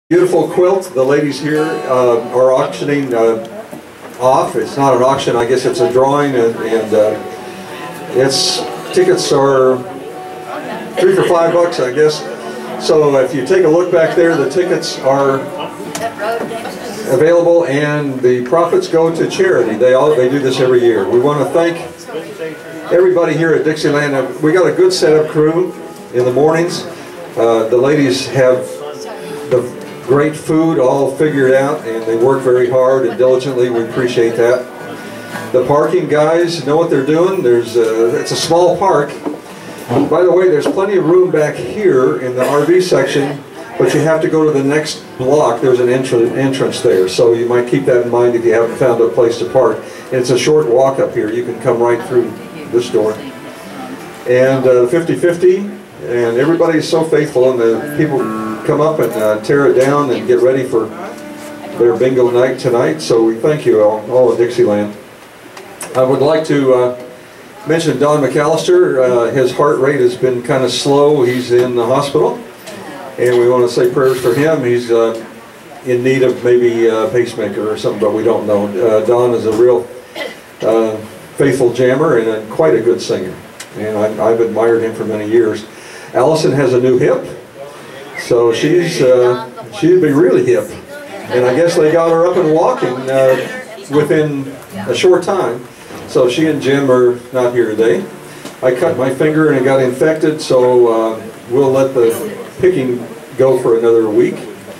Beautiful quilt. The ladies here are auctioning off. It's not an auction, I guess it's a drawing, and its tickets are $3 for $5, I guess. So if you take a look back there, the tickets are available, and the profits go to charity. They do this every year. We want to thank everybody here at Dixieland. We got a good setup crew in the mornings. The ladies have the great food all figured out, and they work very hard and diligently. We appreciate that. The parking guys know what they're doing. It's a small park. By the way, there's plenty of room back here in the RV section, but you have to go to the next block. There's an entrance there, so you might keep that in mind if you haven't found a place to park. And it's a short walk up here. You can come right through this door. And 50-50, and everybody's so faithful, and the people come up and tear it down and get ready for their bingo night tonight. So we thank you all of Dixieland. I would like to mention Don McAllister. His heart rate has been kind of slow. He's in the hospital, and we want to say prayers for him. He's in need of maybe a pacemaker or something, but we don't know. Don is a real faithful jammer and quite a good singer, and I've admired him for many years. Allison has a new hip, so she'd be really hip, and I guess they got her up and walking within a short time. So she and Jim are not here today. I cut my finger and it got infected, so we'll let the picking go for another week.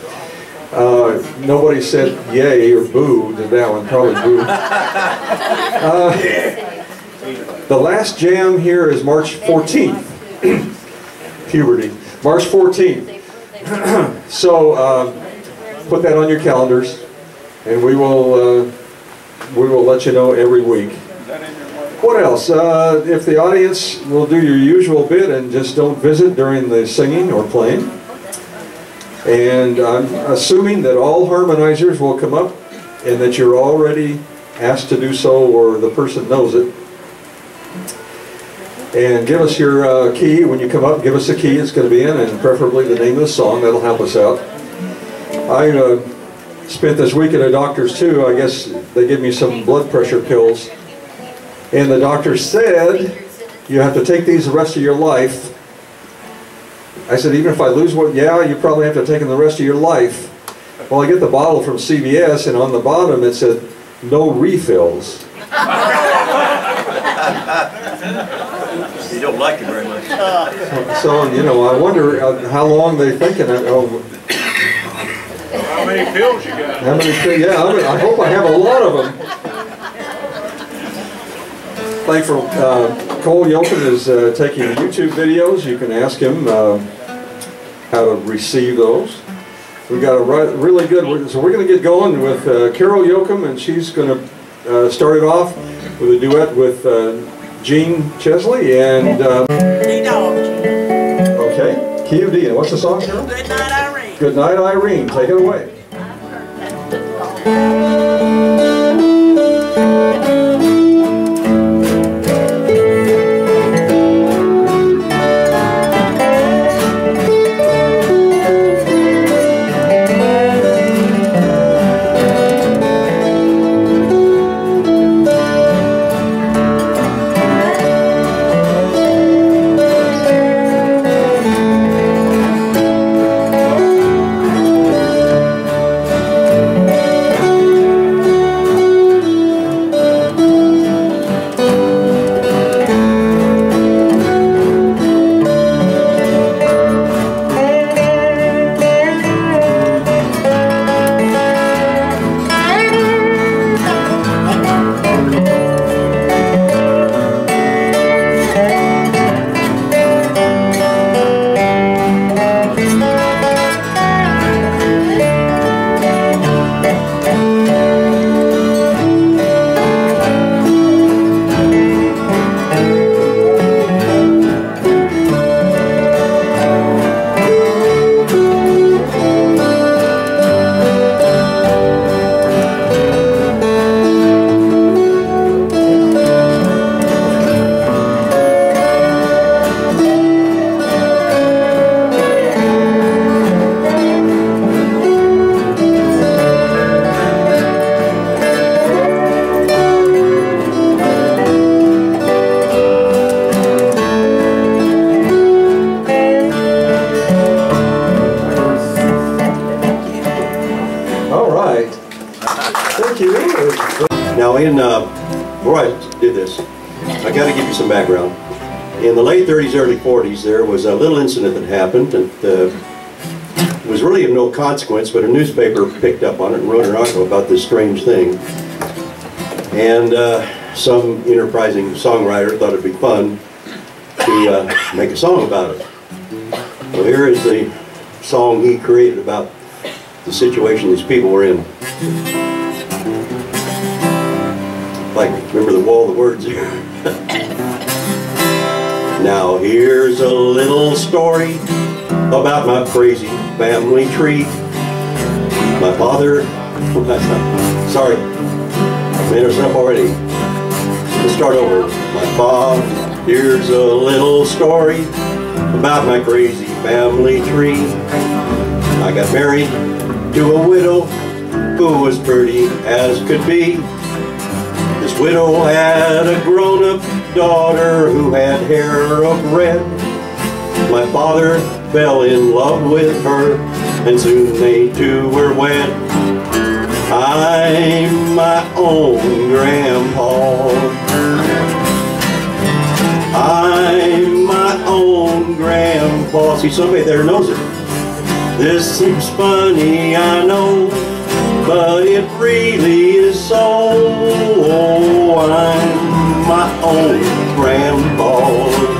Nobody said yay or boo to that one, probably boo. The last jam here is March 14th. Puberty. March 14th. So put that on your calendars, and we will let you know every week. What else? If the audience will do your usual bit and just don't visit during the singing or playing. And I'm assuming that all harmonizers will come up and that you're already asked to do so, or the person knows it. And give us your key when you come up. Give us a key it's going to be in, and preferably the name of the song. That'll help us out. I spent this week at a doctor's too. I guess they gave me some blood pressure pills, and the doctor said you have to take these the rest of your life. I said, even if I lose one, yeah, you probably have to take them the rest of your life. Well, I get the bottle from CVS, and on the bottom it said no refills. You don't like it very much. So you know, I wonder how long they're thinking. How many pills you got? How many pills? Yeah, I hope I have a lot of them. Thank for Cole Yoakum is taking YouTube videos. You can ask him how to receive those. We've got a really good. So we're going to get going with Carol Yoakum, and she's going to start it off with a duet with Gene Chesley and okay, key of D. And what's the song, Carol? Good Night, Irene. Good Night, Irene. Take it away. Now, before I did this, I got to give you some background. In the late 30s, early 40s, there was a little incident that happened that was really of no consequence, but a newspaper picked up on it and wrote an article about this strange thing. And some enterprising songwriter thought it'd be fun to make a song about it. Well, here is the song he created about the situation these people were in. Like, remember the wall of the words here. Now here's a little story about my crazy family tree. My father, sorry, I made us up already. Let's start over. My father, here's a little story about my crazy family tree. I got married to a widow who was pretty as could be. This widow had a grown-up daughter who had hair of red. My father fell in love with her, and soon they two were wed. I'm my own grandpa. I'm my own grandpa. See, somebody there knows it. This seems funny, I know, but it really is so. I'm my own grandpa.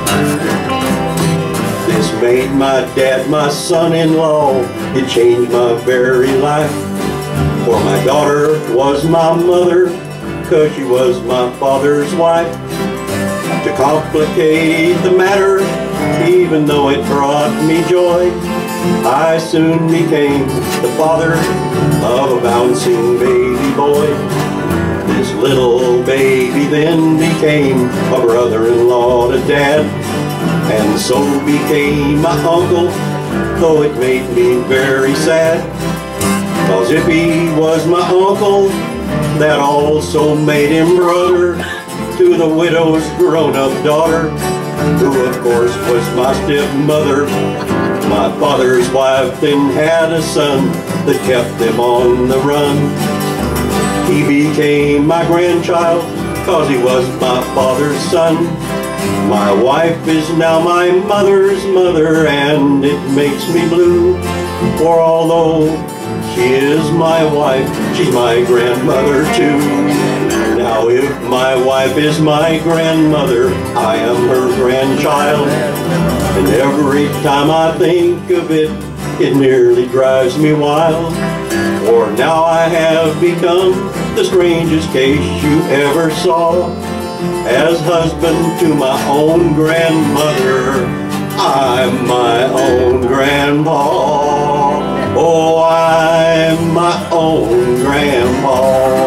This made my dad my son-in-law. It changed my very life. For my daughter was my mother, 'cause she was my father's wife. To complicate the matter, even though it brought me joy, I soon became the father of a bouncing baby boy. This little baby then became a brother-in-law to Dad, and so became my uncle, though it made me very sad. 'Cause if he was my uncle, that also made him brother to the widow's grown-up daughter, who of course was my stepmother. My father's wife then had a son that kept them on the run. He became my grandchild, 'cause he was my father's son. My wife is now my mother's mother, and it makes me blue. For although she is my wife, she's my grandmother too. Now if my wife is my grandmother, I am her grandchild. And every time I think of it, it nearly drives me wild. For now I have become the strangest case you ever saw. As husband to my own grandmother, I'm my own grandpa. Oh, I'm my own grandpa.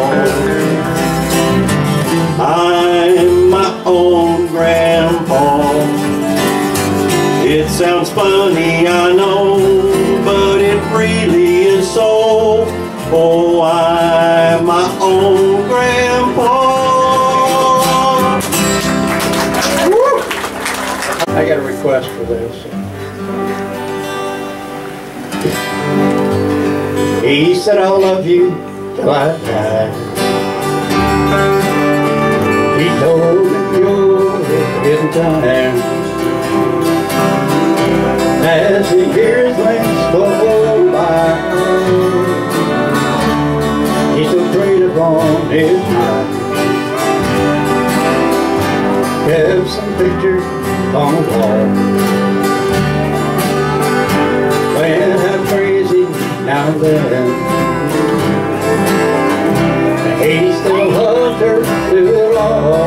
I'm my own grandpa. It sounds funny, I know, but it really is so. Oh, I'm my own grandpa. Woo! I got a request for this. He said, I'll love you till I die. He told me you're in time. As the years went slow by, he still preyed upon his mind. Kept some pictures on the wall. When I'm crazy now and then, he still loved her through it all.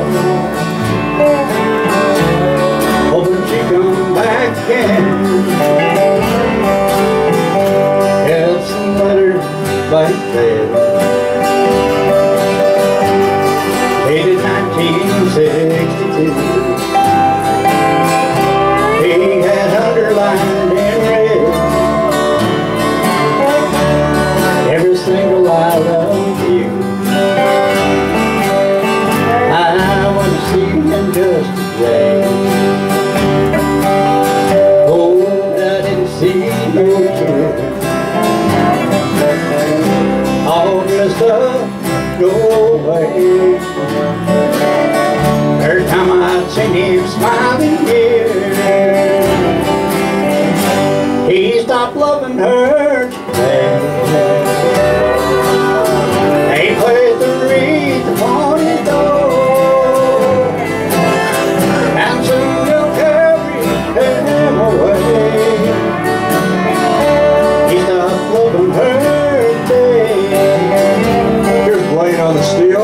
Hoping she'd come back again. Kept some letters by his bed. Dated 1962. He had underlined in red every single I love you. I want to see him just today. Oh, I didn't see no kid all dressed up go away. Every time I'd seen him smiling here, he stopped loving her today. He placed the wreath upon his door, and soon they'll carry him away. He stopped loving her today. Here's Blaine on the steel.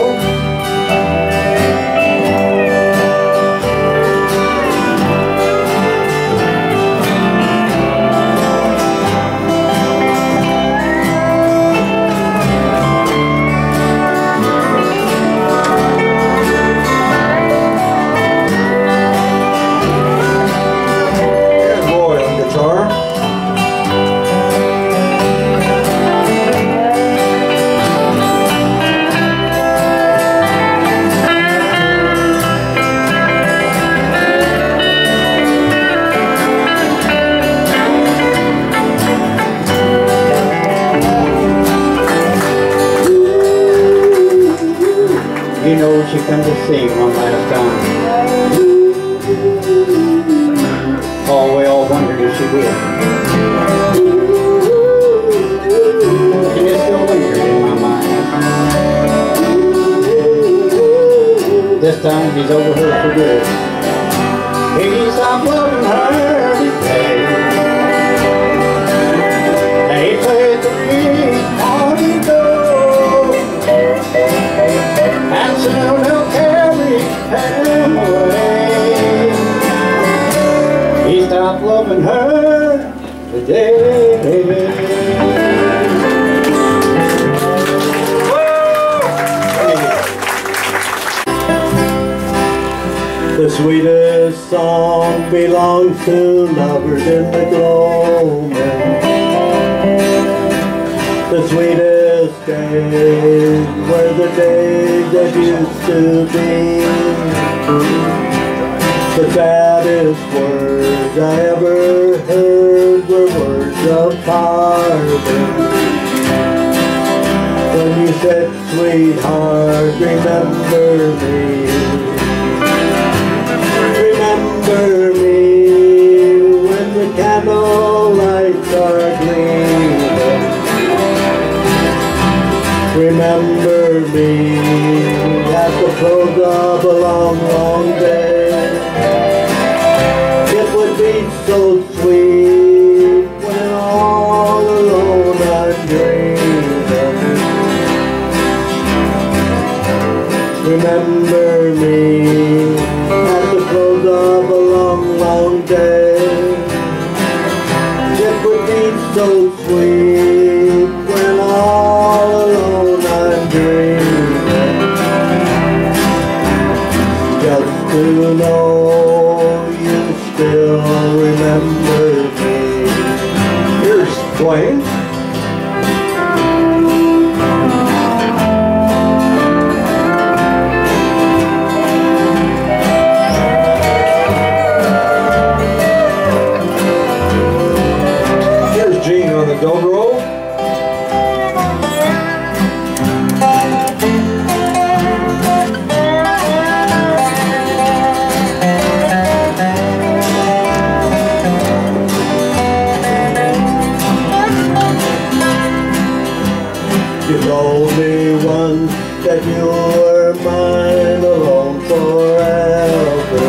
And Roy on guitar. You know she come to sing one last time. Oh, we all wondered if she would. And it still lingered in my mind. This time he's over her for good. He stopped loving her today. They played the wreath on his door, and soon they'll carry him away. He stopped loving her today. The sweetest song belongs to lovers in the gloaming. The sweetest days were the days that used to be. The saddest words I ever heard were words of parting. When you said, sweetheart, remember me. Remember me when the candle lights are gleaming. Remember me at the close of a long, long day. It would be so sweet when all alone I'm dreaming. Remember me at the close of a long, long day. It would be so sweet when all alone I'm dreaming. Just to know you still remember me. Here's Blaine. Here's Gene on the dobro. You told me once that you were mine alone forever,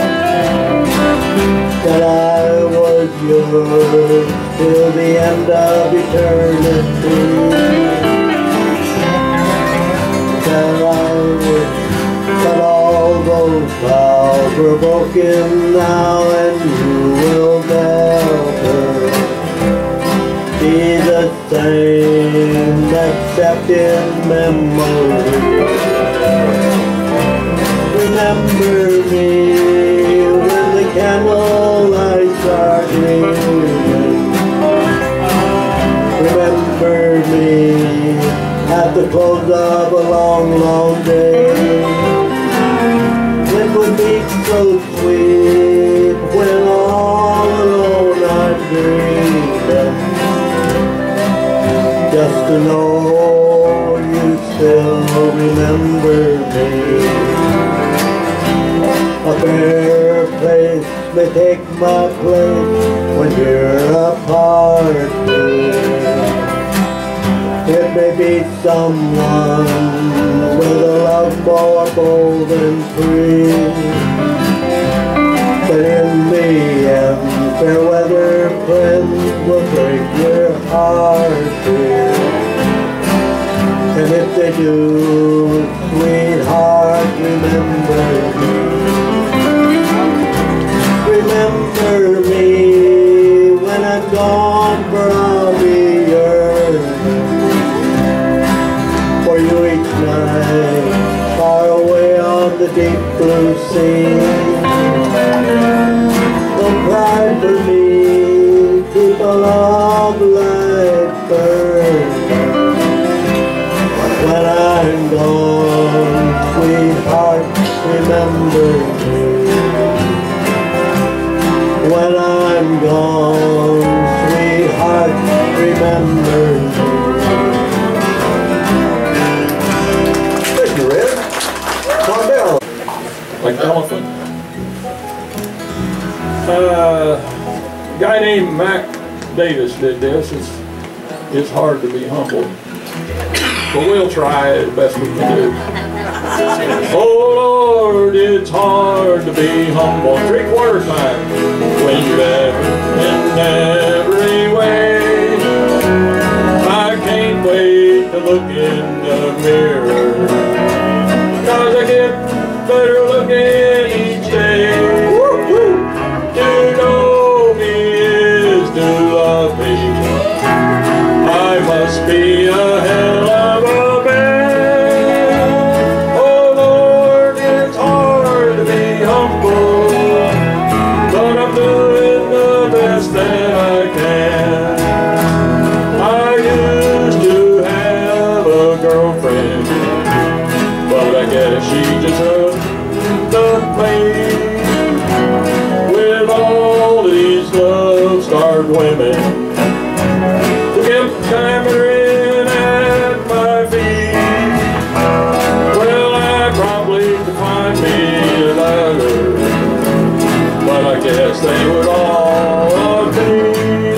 that I was yours till the end of eternity, that all those vows were broken now and you will never be the same except in memory. Remember me when the candle lights are gleaming. Remember me at the close of a long, long day. It would be so sweet when all alone I'm dreaming. Just to know you still remember me. A fair place may take my place when you're apart, dear. It may be someone with a love more bold and free, but in the end, fair weather friends will break your heart, dear. And if they do, sweetheart, remember me. Remember me when I'm gone, for I'll be yearning for you each night, far away on the deep blue sea. Don't cry for me, keep a love light burning. When I'm gone, sweetheart, remember me. When I'm gone, sweetheart, remember me. Thank you, Red. Calm down. Like an elephant. A guy named Mac Davis did this. It's hard to be humble, but we'll try the best we can do. Oh Lord, it's hard to be humble. 3/4 time. When you're better in every way. I can't wait to look in the mirror, 'cause I get better looking each day. To know me is to love me. I must be a hell of a man. Oh Lord, it's hard to be humble, but I'm doing the best that I can. I used to have a girlfriend, but I guess she just rubbed the plane with all these love-starved women who kept clamoring at my feet. Well, I probably could find me another, but I guess they would all agree.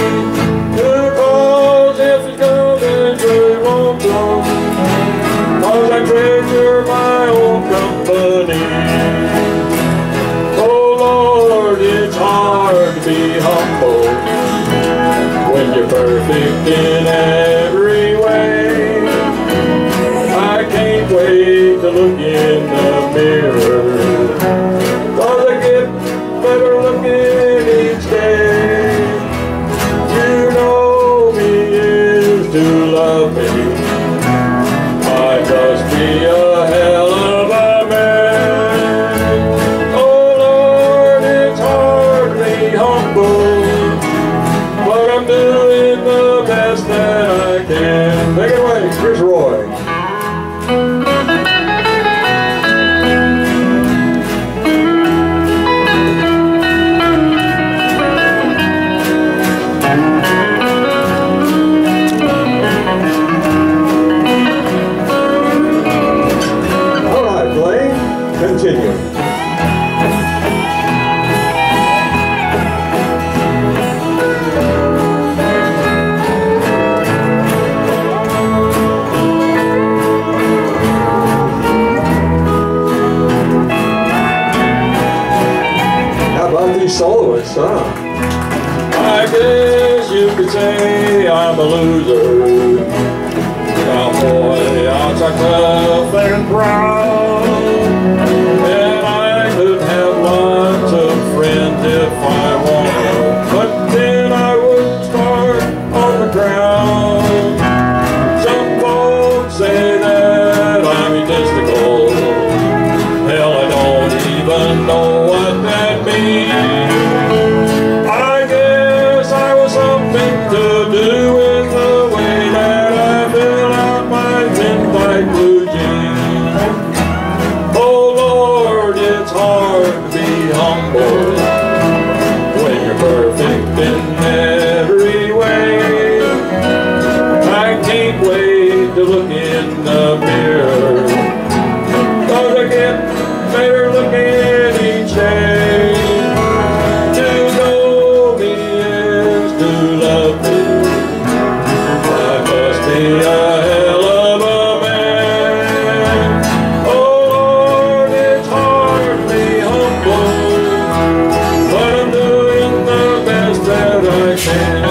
Because if it comes into it won't come, 'cause I treasure my own company. Oh Lord, it's hard to be humble when you're perfect in every way. I can't wait to look in the mirror, 'cause I get better looking each day. You know me is to love me. I must be a hell of a man. Oh Lord, it's hard to be humble, but I'm doing the best that I can. Take it away. Here's Roy. All right, Blaine, continue. How about these soloists, huh? I guess you could say I'm a loser. Cowboy, outside tough and proud. And I could have lots of friends if I wanted, but then I would start on the ground. Some folks say that I'm egotistical. Hell, I don't even know what that means. I guess I was something to do with the way that I fill out my thin white blue jeans. Oh Lord, it's hard to be humble when you're perfect in every way. I can't wait to look in in the mirror, 'cause I get better looking each day. To know me is to love me. I must be a hell of a man. Oh Lord, it's hardly humble, but I'm doing the best that I can.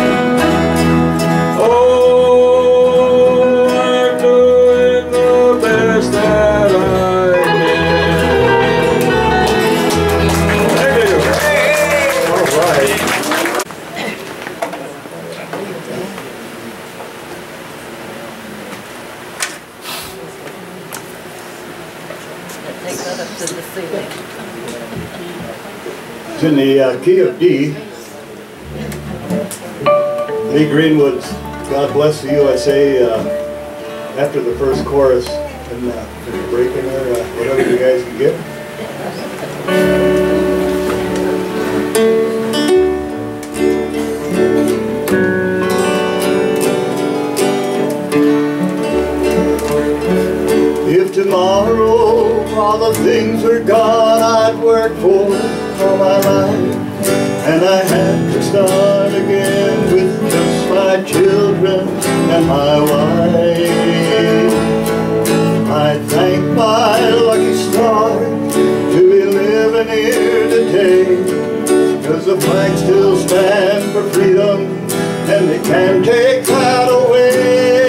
It's in the key of D. Lee Greenwood's God Bless the USA after the first chorus. And there's a break in there, whatever you guys can get. If tomorrow all the things were gone I'd worked for all my life, and I had to start again with just my children and my wife, I thank my lucky stars to be living here today, 'cause the flag still stands for freedom and they can't take that away.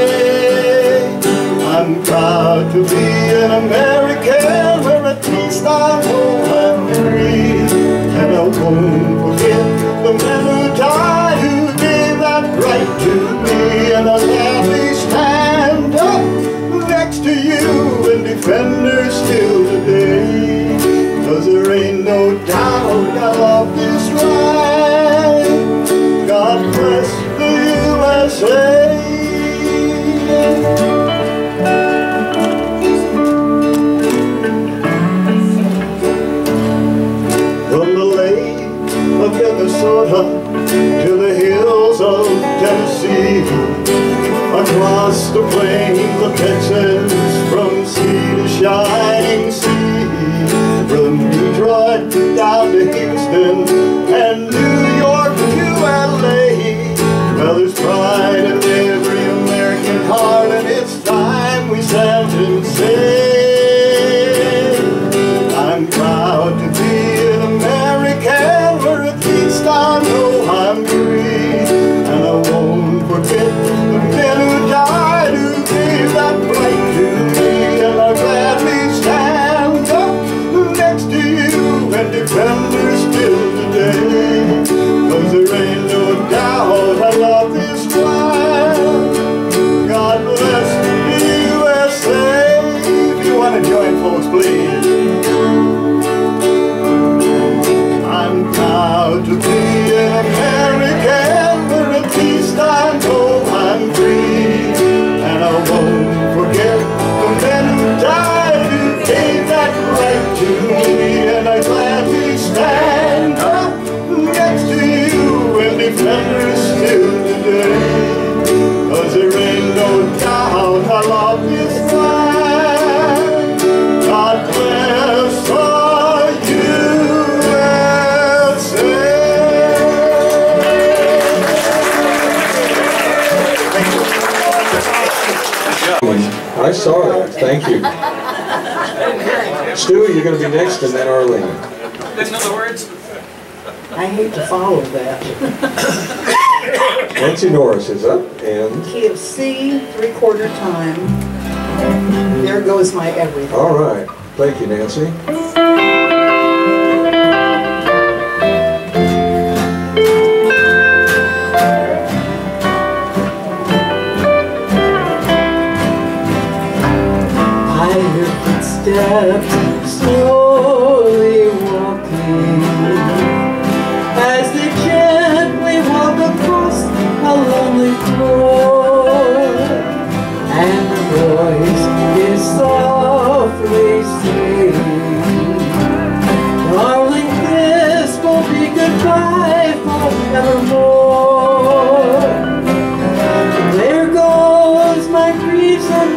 I'm proud to be an American, where at least I know I'm free. And I won't forget the men who died, who gave that right to me. And I'll gladly stand up next to you and defend her still today. 'Cause there ain't no doubt I love this land. God bless the USA. Minnesota to the hills of Tennessee, across the plains of Texas, from sea to shining sea, from Detroit down to Houston and New York to LA. Well, there's pride in every American heart, and it's time we stand and say, I'm proud to be an American, where at least I know I'm free. And I won't forget the men who died, who gave that right to me. And I'll gladly stand up next to you and defend her still today. 'Cause there ain't no doubt I love this land. God bless the USA. If you want to join, folks, please. I'm proud to be an American, where at least I know I'm free. And I won't forget the men who died, who gave that right to me. And I gladly stand up next to you and defend her still today. 'Cause there ain't no doubt I love this land. God bless the USA. I saw that. Thank you. Stu, you're going to be next, and then Arlene. Didn't know the words? I hate to follow that. Nancy Norris is up, and Key of C, 3/4 time. There goes my everything. all right. Thank you, Nancy. I hear footsteps slowly walking as they gently walk across a lonely floor, and the voice is softly saying, darling, this will be goodbye forevermore. There goes my griefs and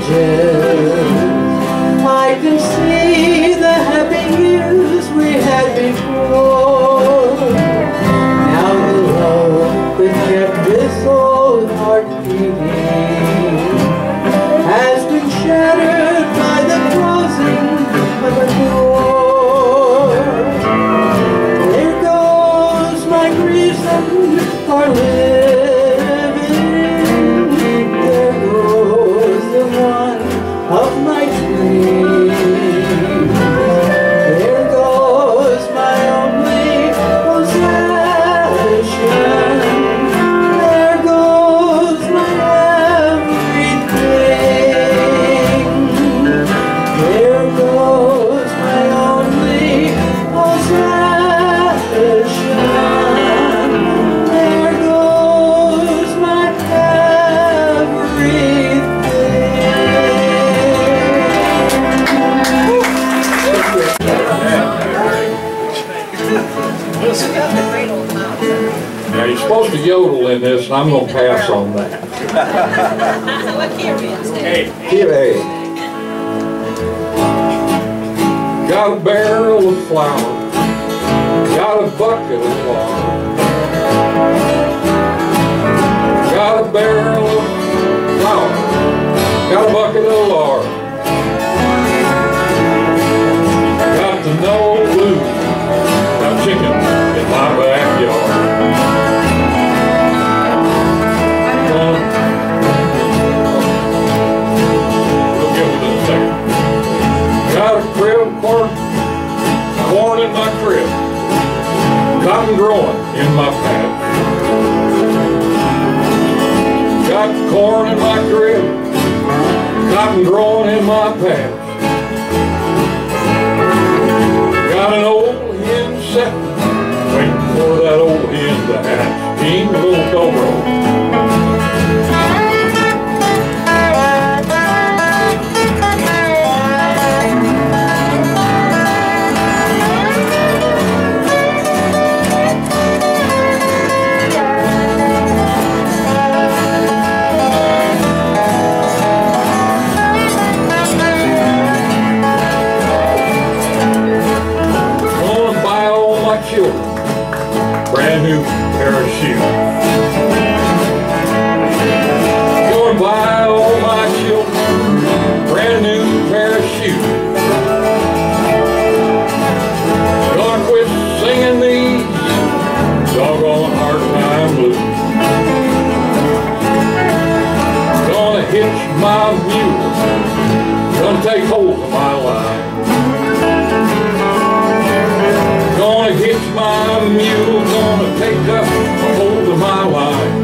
ages. I can see the happy years we had before. Now the love that kept this old heart beating has been shattered by the closing of a door. There goes my reason for living. There goes the one of my dreams. There goes my only possession. There goes my everything. There goes my only possession. There goes my Now you're supposed to yodel in this, and I'm going to pass on that. What key are we in? Key of A. Got a barrel of flour, got a bucket of water, got a barrel of flour, got a bucket of lard, got to know blue about chicken in my backyard. We'll give it a second. Got a crib corn in my crib, cotton growing in my patch. Got corn in my crib, cotton growing in my patch. Got an old hen setting, waiting for that old hen to hatch. King, little dobro. Brand new pair of shoes. Going to buy all my children brand new pair of shoes. Gonna quit singing these doggone hard time blues. Gonna hitch my mule. Gonna take hold of my line. Gonna hitch my mule, gonna take up a hold of my line.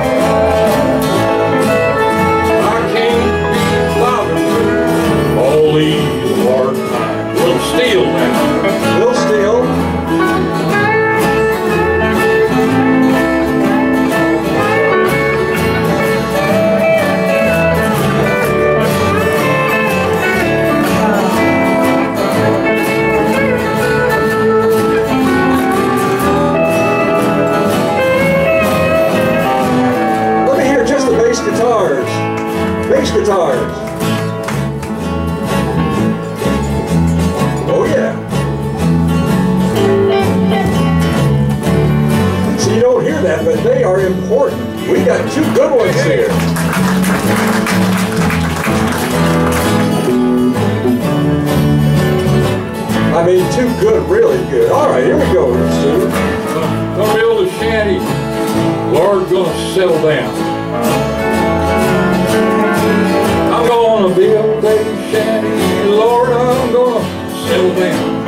I can't be bothered with all these hard times. We'll steal now. We'll steal. Bass guitars. Oh yeah. So you don't hear that, but they are important. We got two good ones here. I mean, two good, really good. All right, here we go, Stu. Gonna build a shanty. Lord, gonna settle down. I'm gonna build a shanty, Lord, I'm gonna settle down.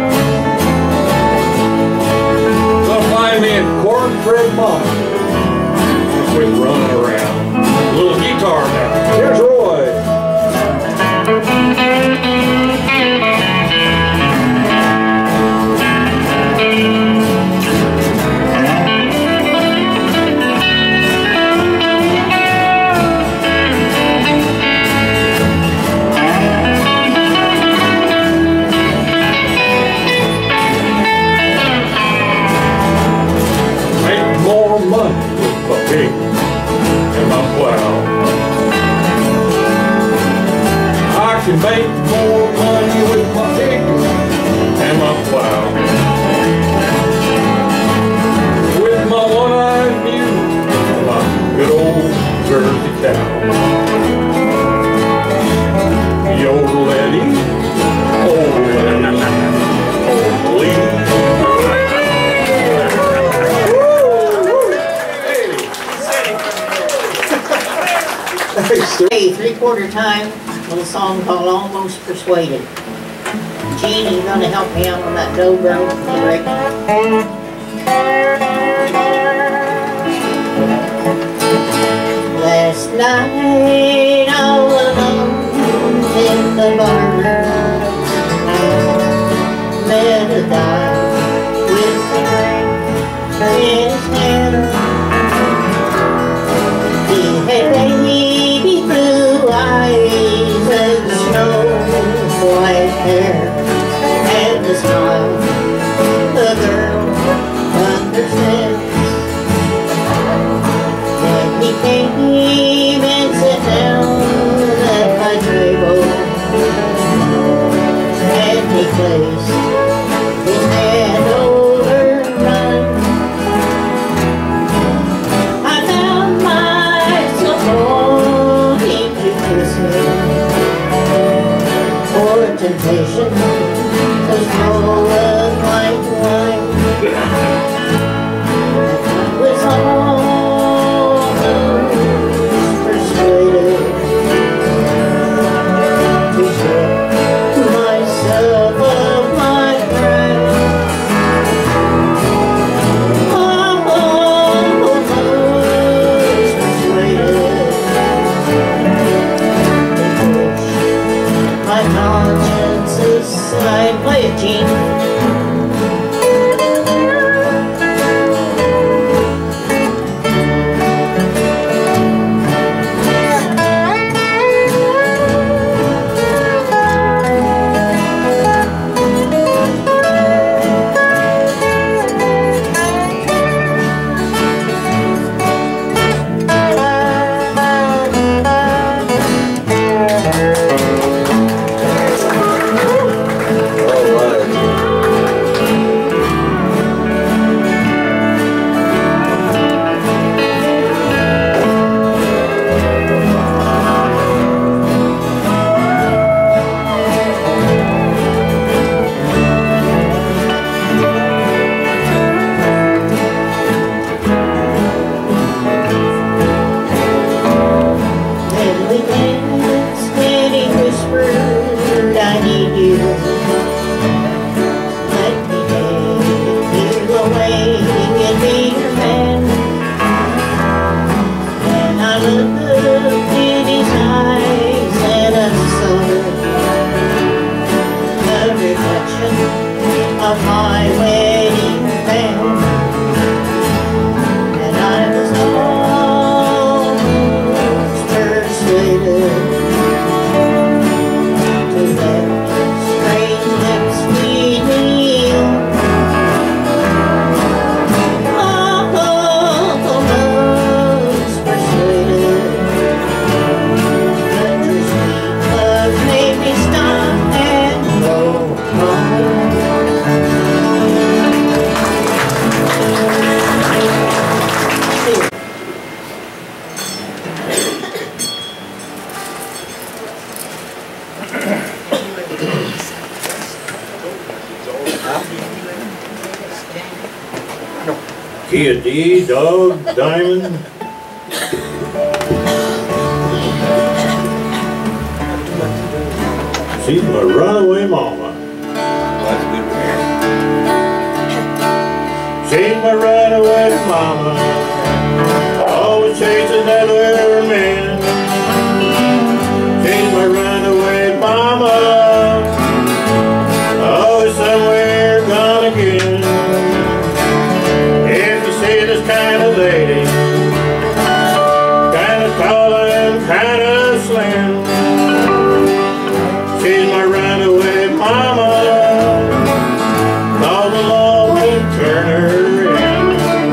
Gonna find me a cornbread mama, quit running around. A little guitar now. Here's Roy. Make more 3/4 time, a little song called Almost Persuaded. Gene, are you going to help me out on that dobro? Last night, all alone in the bar, met a guy with a drink in his hand. He had baby blue eyes and snow white hair, and a smile the girl understands. Then he came and sat down at my table, and he placed his hand over mine. I found myself wanting to kiss him, for temptation was flowing like wine. I was almost persuaded to strip myself of my pride. Almost persuaded to push my conscience aside. Play it, Gene. Of my wedding band, and I was almost persuaded to let strange lips feed me. Almost persuaded that your sweet love made me stop and go home. Kia D, Dog, Diamond. She's my runaway mama. She's my runaway mama, always chasing other men. She's my runaway mama, always somewhere gone again. If you see this kind of lady, kind of tall and kind of slim, she's my runaway mama, call the law and turn her in.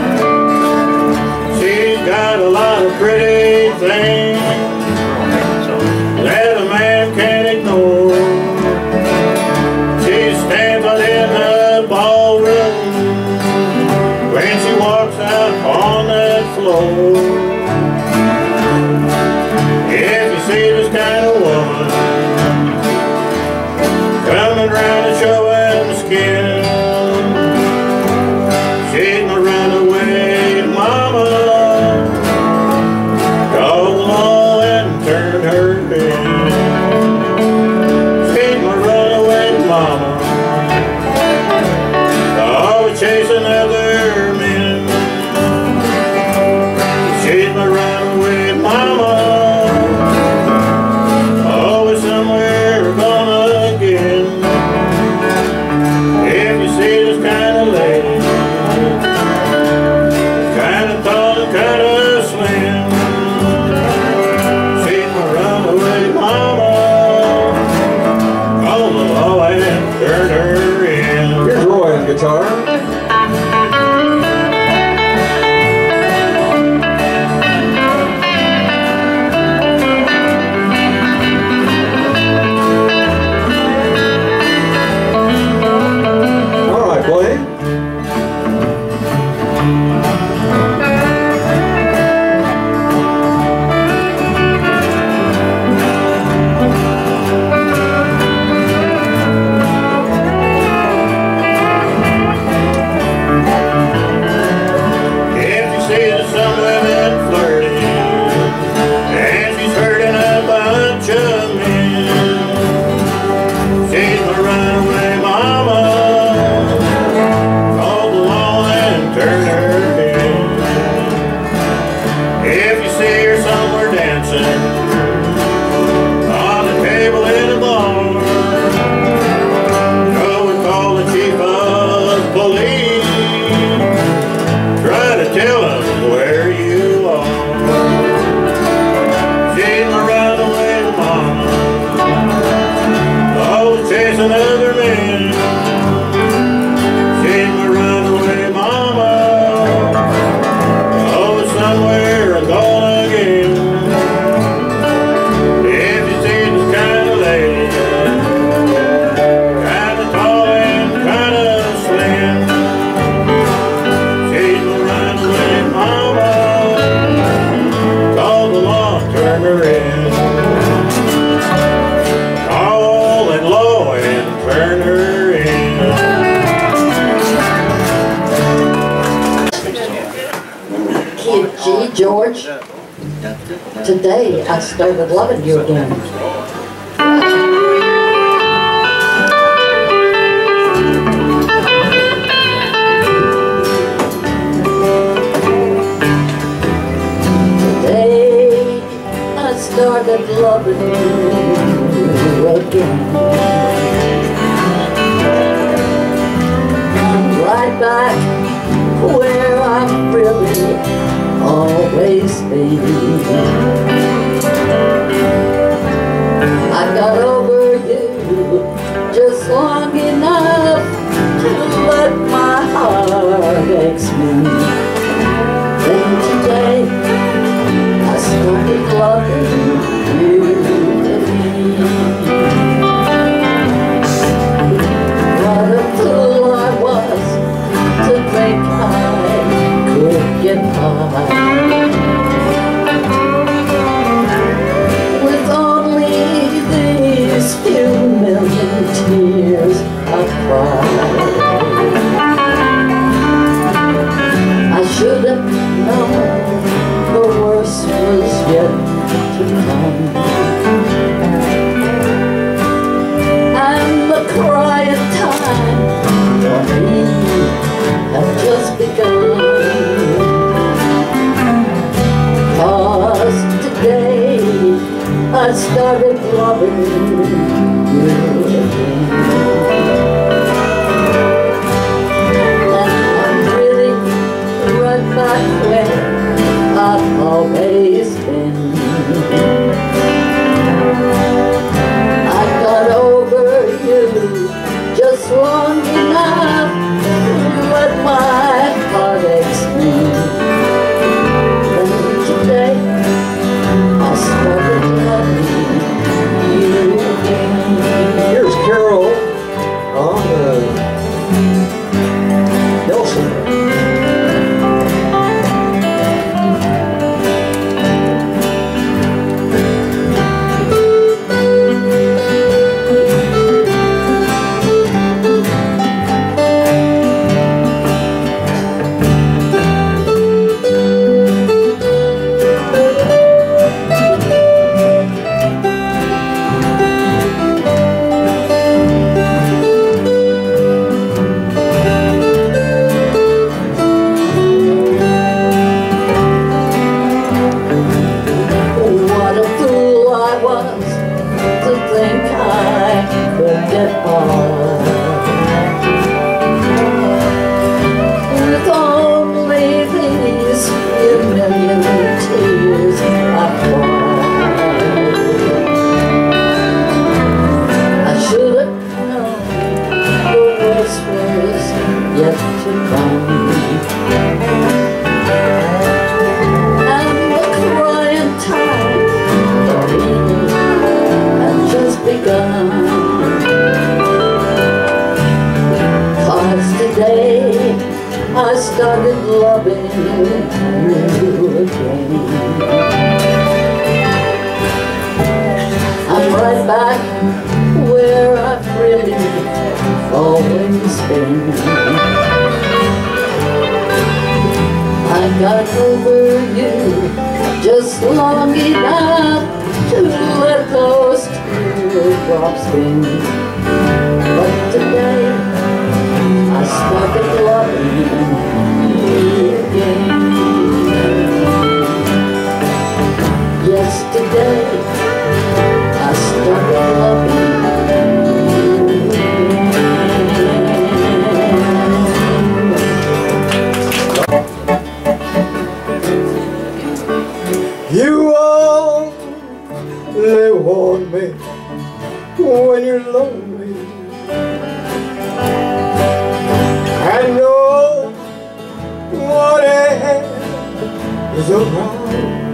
She's got a lot of pretty things that a man can't ignore. She stands out in the ballroom when she walks out on that floor. If you see this kind of woman coming round and showing the skin, she's my runaway mama, call the law and turn her Gee, George, today I started loving you again. Today I started loving you again. I'm right back where I've really always been. I got over you just long enough to let my heart expand. Then today I started loving you again. What a fool I was to think I could get by with only these few million tears I cried. I should have known the worst was yet to come, and the crying time for me had just begun. 'Cause today I started loving you again. And I'm really right back where I've always been. I got over you just long enough to let my heart expand. And today I started loving you again. Here's Carol on Nelson. I started loving you again. I'm right back where I've really always been. I got over you just long enough to let those teardrops spin. But today I started loving you again. Yesterday I started loving you again. You only want me when you're lonely. I know what is around,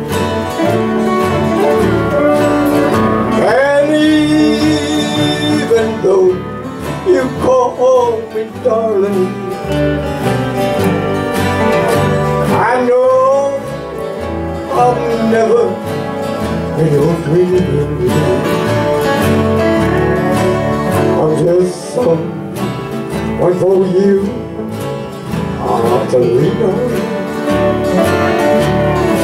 and even though you call me darling, I know I'll never be your dream. I'm just someone for you to lean on.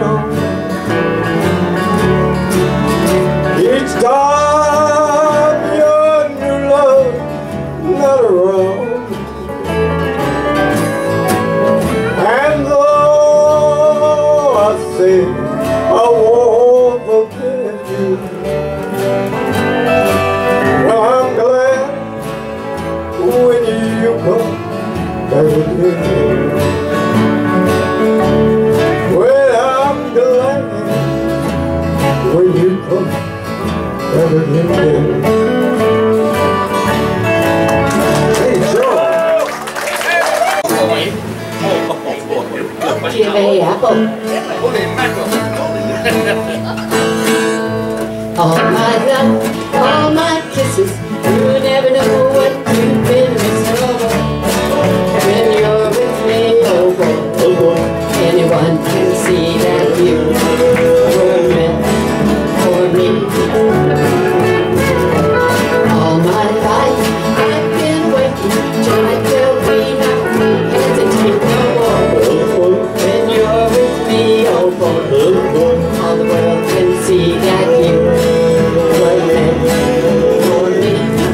around. Each time your new love not around. And though I say I won't forget you, well, I'm glad when you come back again. Well, I'm glad when you come back again. Hey, Joe. Jimmy Apple. All my love, all my kisses, you never know what you've been missing over. When you're with me, oh boy, anyone can see that you were meant for me. All my life I've been waiting, trying to be not hesitate no more. When you're with me, oh boy, all the world can see that you were meant for me.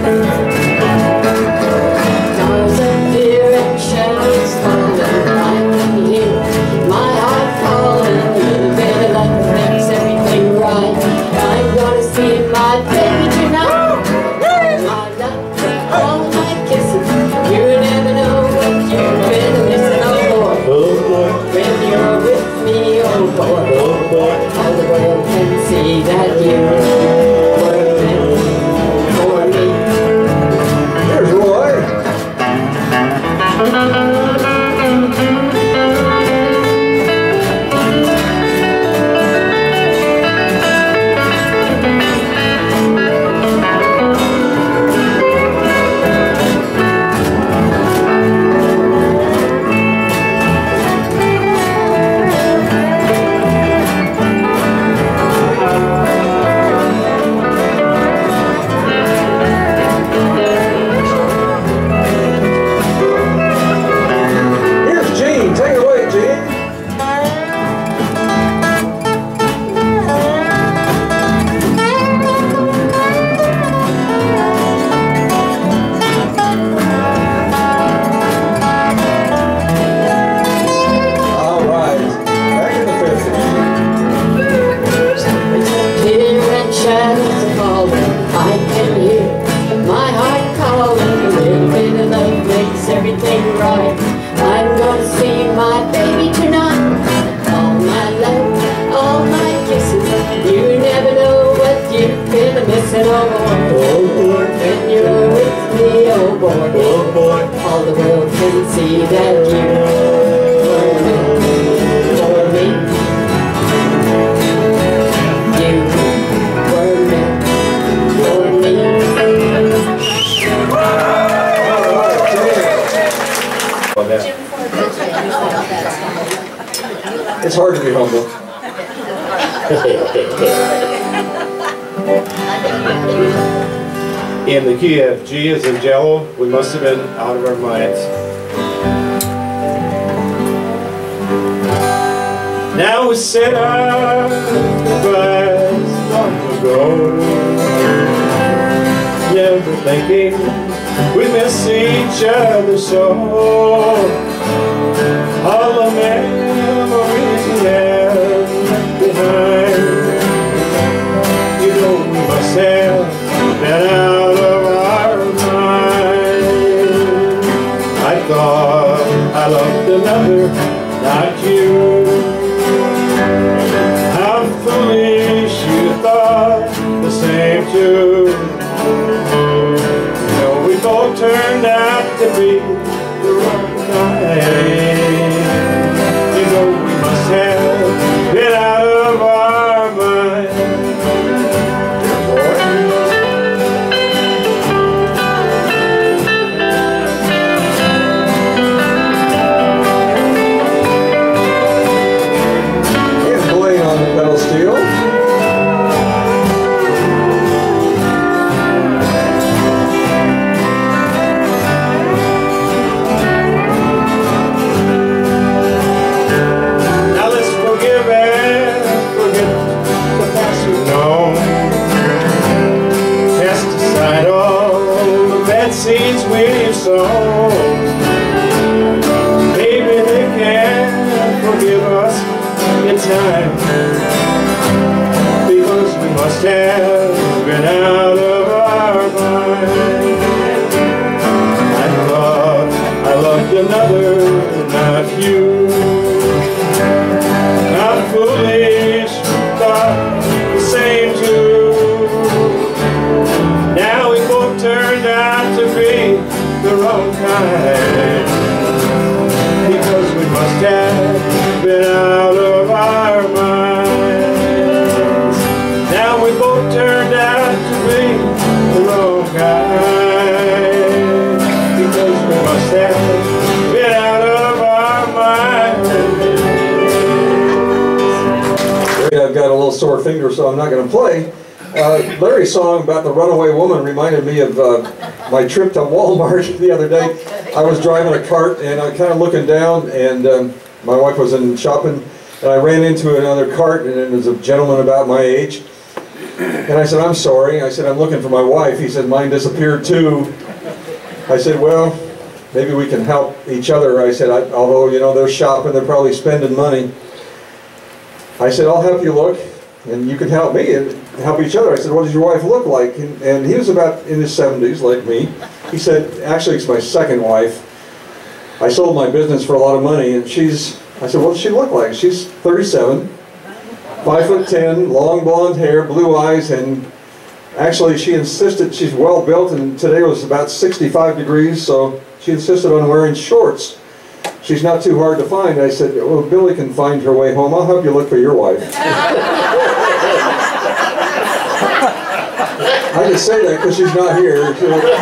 Stars appear and shadows falling, I can hear my heart falling. A little bit of luck makes everything right. I'm gonna see my baby tonight. My love, all my kisses, you never know what you've been missing, oh boy. When you're with me, oh boy, all the world can see that you were meant for me. Here's Roy. Here's Gene. Take it away, Gene. All right. Back in the 50s. Here and shadows falling, I can hear my heart calling. A little bit of love makes everything right. I'm gonna see my baby tonight. All my love, all my kisses, you never know what you've been missing, oh boy. When you're with me, oh boy, all the world can see that you were meant for me. You were meant for me. It's hard to be humble. In the key of G as in Jello, we must have been out of our minds. Now we said our goodbyes long ago, never thinking we miss each other so. All the memories we have left behind, you know we must have been out of our mind. I thought I loved another, not you. How foolish you thought the same too. No, we both turned out to be the wrong kind. You alone. Maybe they can forgive us in time, because we must have been out of our mind. I loved another, not you. Not foolish, but the same too. Now we both turned out to be the wrong kind, because we must have been out of our minds. Now we both turned out to be the wrong kind, because we must have been out of our minds. I've got a little sore finger, so I'm not going to play. Larry's song about the runaway woman reminded me of my trip to Walmart the other day. I was driving a cart and I was kind of looking down, and my wife was in shopping, and I ran into another cart, and it was a gentleman about my age. And I said, "I'm sorry." I said, "I'm looking for my wife." He said, "Mine disappeared too." I said, "Well, maybe we can help each other." I said, although, you know, they're shopping, they're probably spending money. I said, "I'll help you look, and you can help me and help each other." I said, "What does your wife look like?" And he was about in his 70s, like me. He said, "Actually, it's my second wife. I sold my business for a lot of money, and she's..." I said, "What does she look like?" "She's 37, 5'10", long blonde hair, blue eyes, and actually she insisted, she's well built, and today was about 65 degrees, so she insisted on wearing shorts. She's not too hard to find." I said, "Well, Billy can find her way home. I'll help you look for your wife." I can say that because she's not here.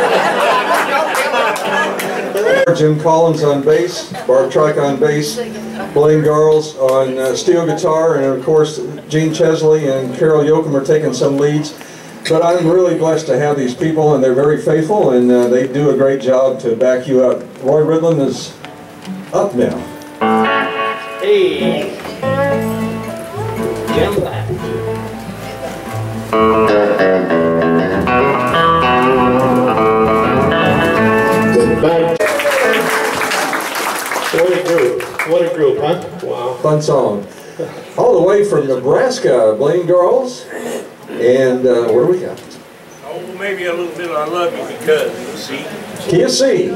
Jim Collins on bass, Barb Trike on bass, Blaine Garles on steel guitar, and of course Gene Chesley and Carol Yoakum are taking some leads. But I'm really blessed to have these people, and they're very faithful, and they do a great job to back you up. Roy Ridland is up now. Hey, Jim Black. What a group. What a group, huh? Wow. Fun song. All the way from Nebraska, Blaine Garles. And what do we got? Oh, maybe a little bit of I Love You Because, see? Key of C.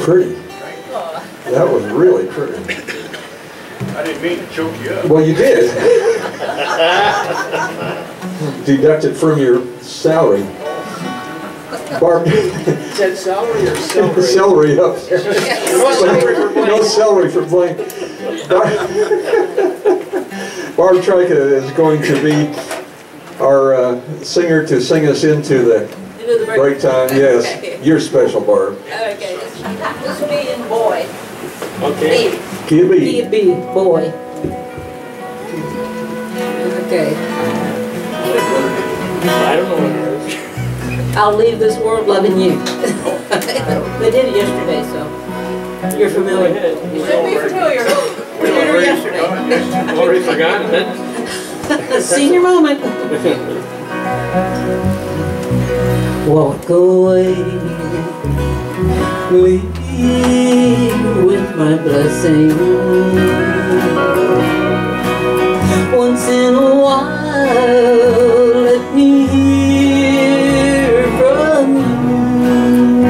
pretty. That was really pretty. I didn't mean to choke you up. Well, you did. Deducted from your salary. Barb. Is that salary or celery? Celery up. No celery for Blaine. Barb Trika is going to be our singer to sing us into the break time. Yes, you're special, Barb. Okay, this will be in boy. Okay. Key B. B, boy. Okay. I don't know what it is. I'll leave this world loving you. They did it yesterday, so you're familiar. You should be familiar. We did her yesterday. Already forgotten it. Senior moment. Walk away, leave with my blessing. Once in a while, let me hear from you.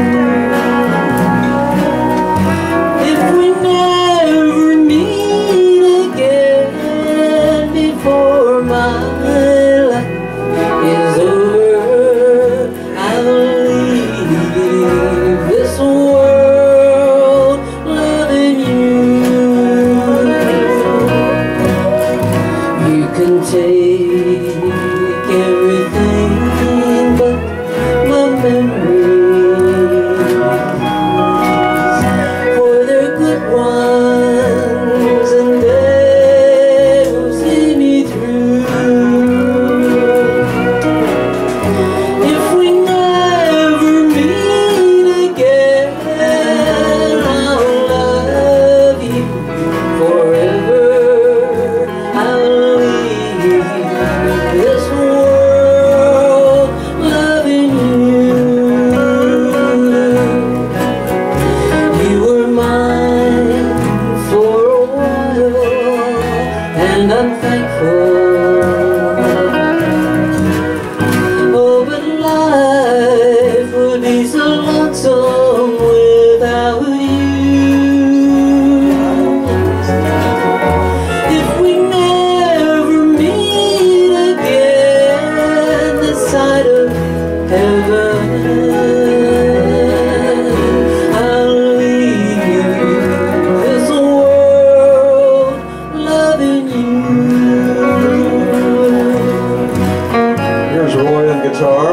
If we never meet again before my life is over, I'll leave this world loving you. You can take everything but my memories, for they're good ones and they will see me through. If we never meet again, I'll love you forever. I'll leave this world loving you. You were mine for a while, and I'm thankful. Oh, but life would be so lonesome without you. If we never meet again this side of heaven, I'll leave this world loving you. Here's Roy on guitar.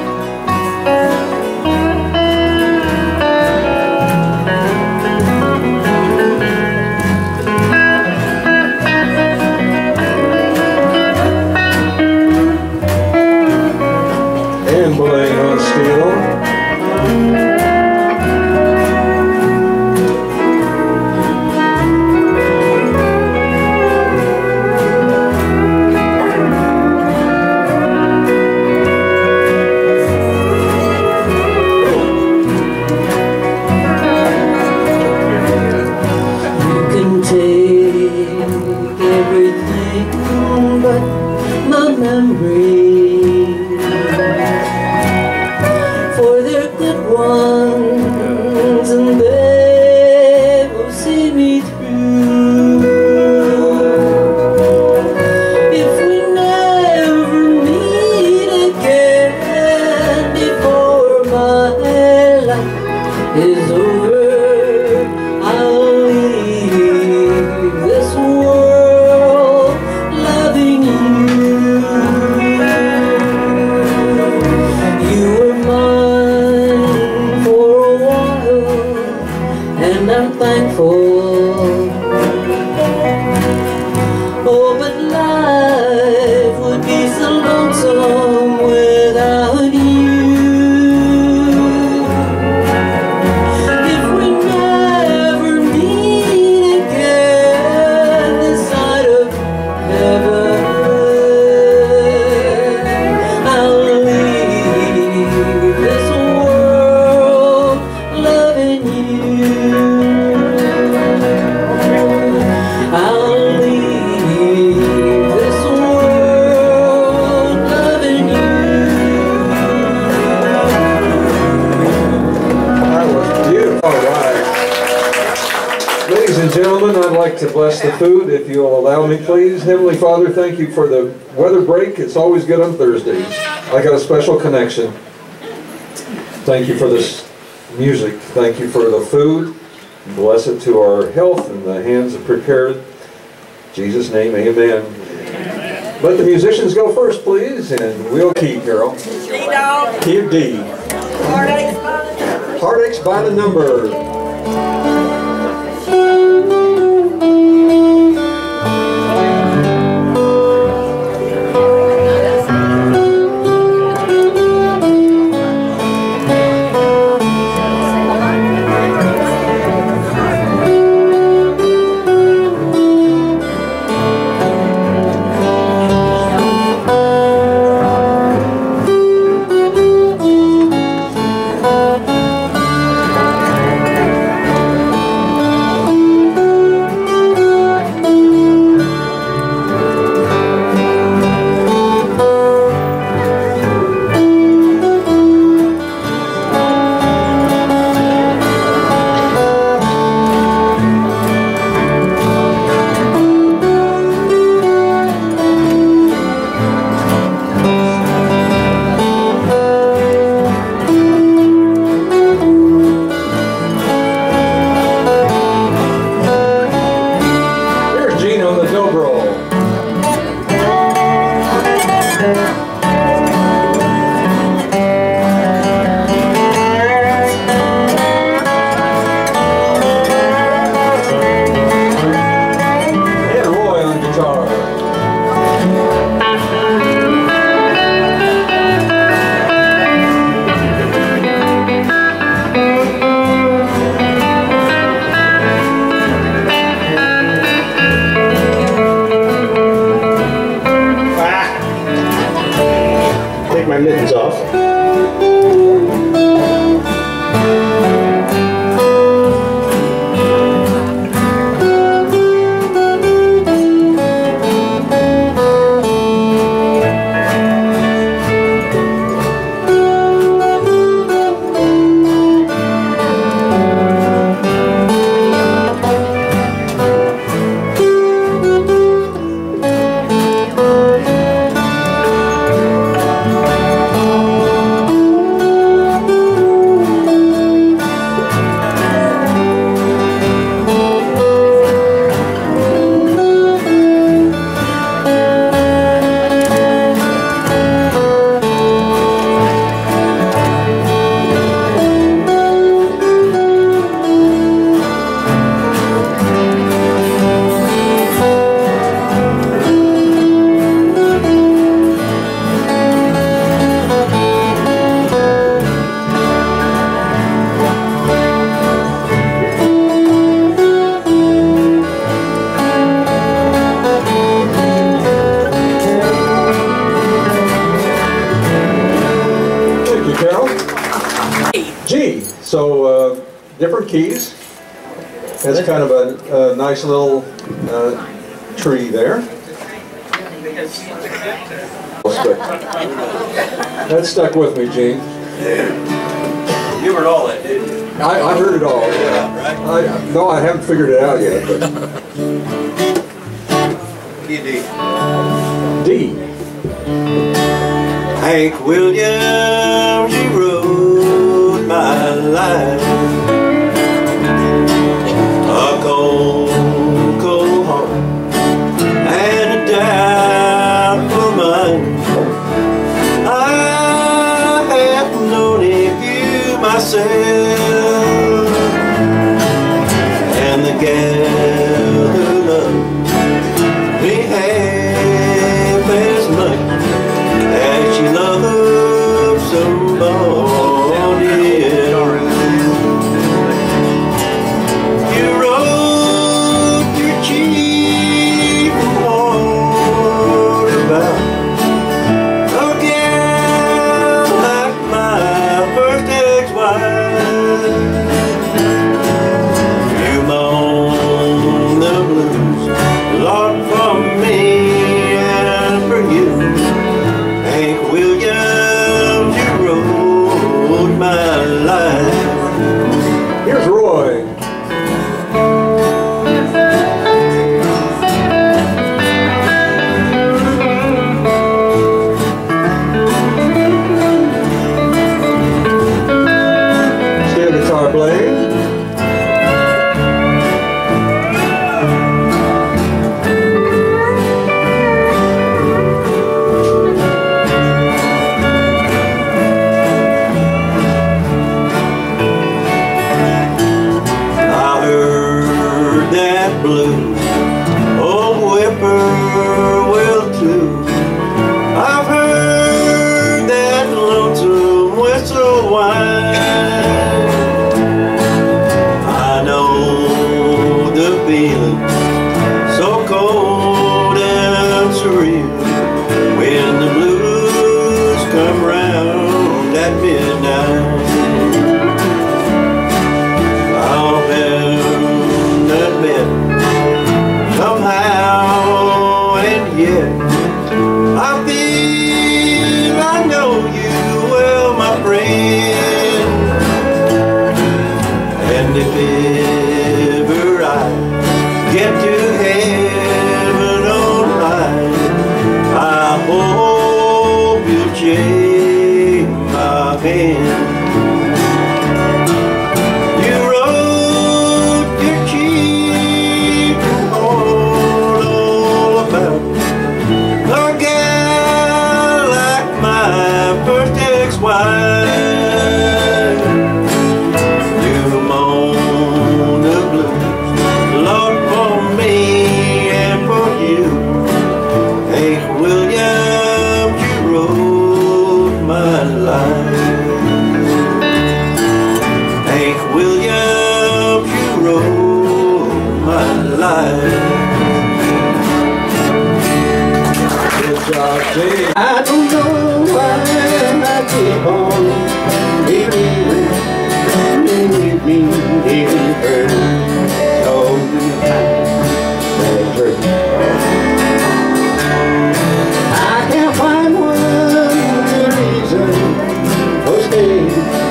And Blaine on steel. You can take everything but my memories, for they're good ones and they will see me through. If we never meet again before my life is over, I'll leave this world loving you. You were mine for a while, and I'm thankful. Oh, but life would be so lonesome without you. like to bless the food, if you'll allow me, please. Heavenly Father, thank you for the weather break. It's always good on Thursdays. I got a special connection. Thank you for this music. Thank you for the food. Bless it to our health and the hands that prepared it. In Jesus' name, amen. Let the musicians go first, please, and we'll key, Carol. D-Dog. Key of D. Heartaches by the number. Heartaches by the number. My mittens off. G. So different keys. That's kind of a nice little tree there. That stuck with me, Gene. You heard all that, didn't you? I heard it all. Yeah. Right? No, I haven't figured it out yet. But. Key D. D. Hank Williams, he wrote my life. A cold, cold heart and a doubtful mind. I have known a few myself, and the gal who loved me half as much as she loved somebody else. You wrote your cheap heart about a gal like my first ex-wife. me in her. So many times they hurt. I can't find one good reason for staying.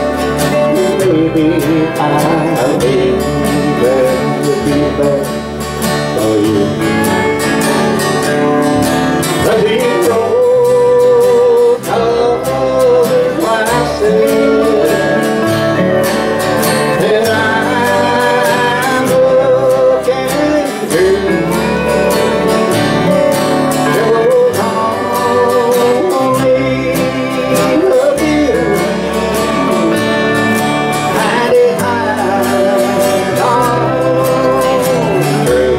Maybe I'll be there for you. But he wrote covered glasses that I'm looking through. There was only a view, and it had gone through.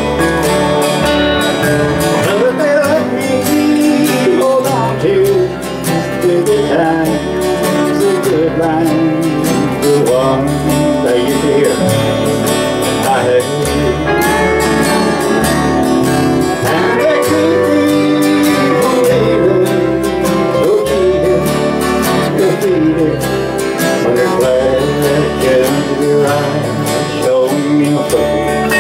But they let me hold on to the good times, the good lines, the ones that you hear I had. And they keep me from leaving, so cheated, defeated, when they're flashing into your eyes, showing me a fool.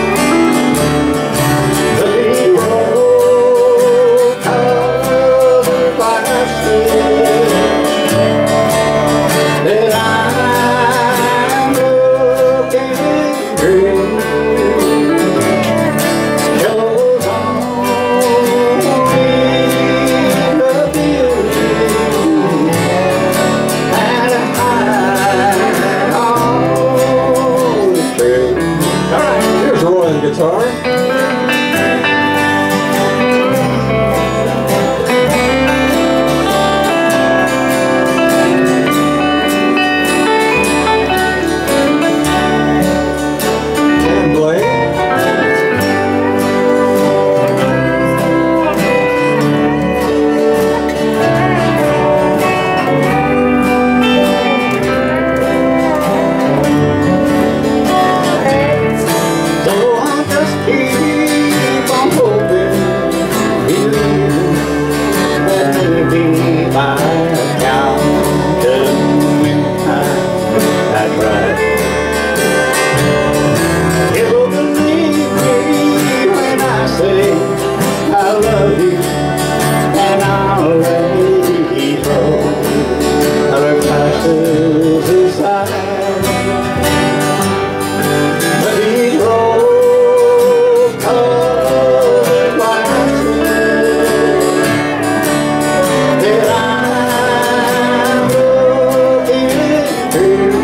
But he wrote covered glasses that I'm looking through. Shows only the beauty and hide all the truth. All right, here's Roy on the guitar. And Blake. So I just keep on hoping, believing that maybe by account I'd right. You'll believe me when I say I love you, and I'll let these other classes aside. But these rose colored glasses that I'm looking through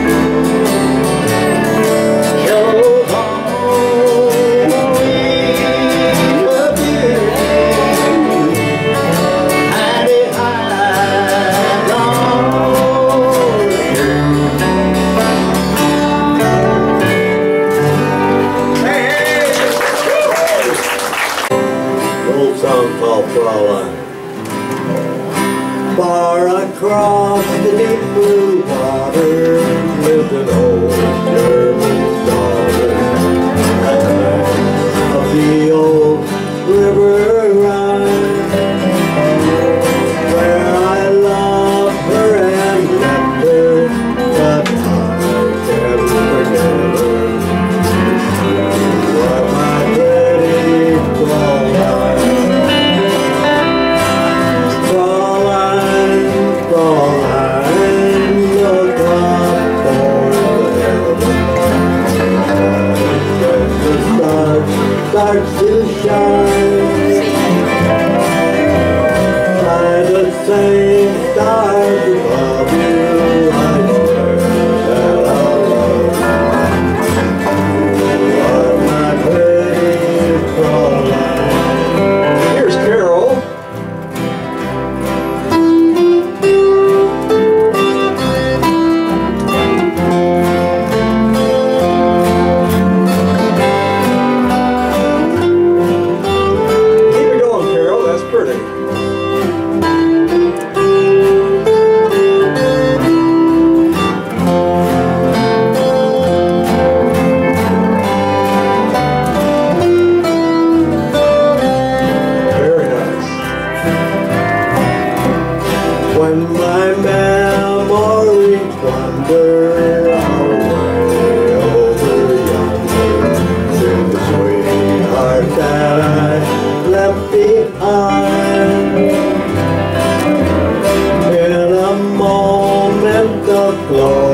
shows only the beauty and it hides all the truth. Old song called Fraulein. Far across the deep blue water lived an old German daughter. At the bank of the old river Rhine, where I loved her and loved her, but I can't forget her. You are my pretty Fraulein. Fraulein, Fraulein, look up for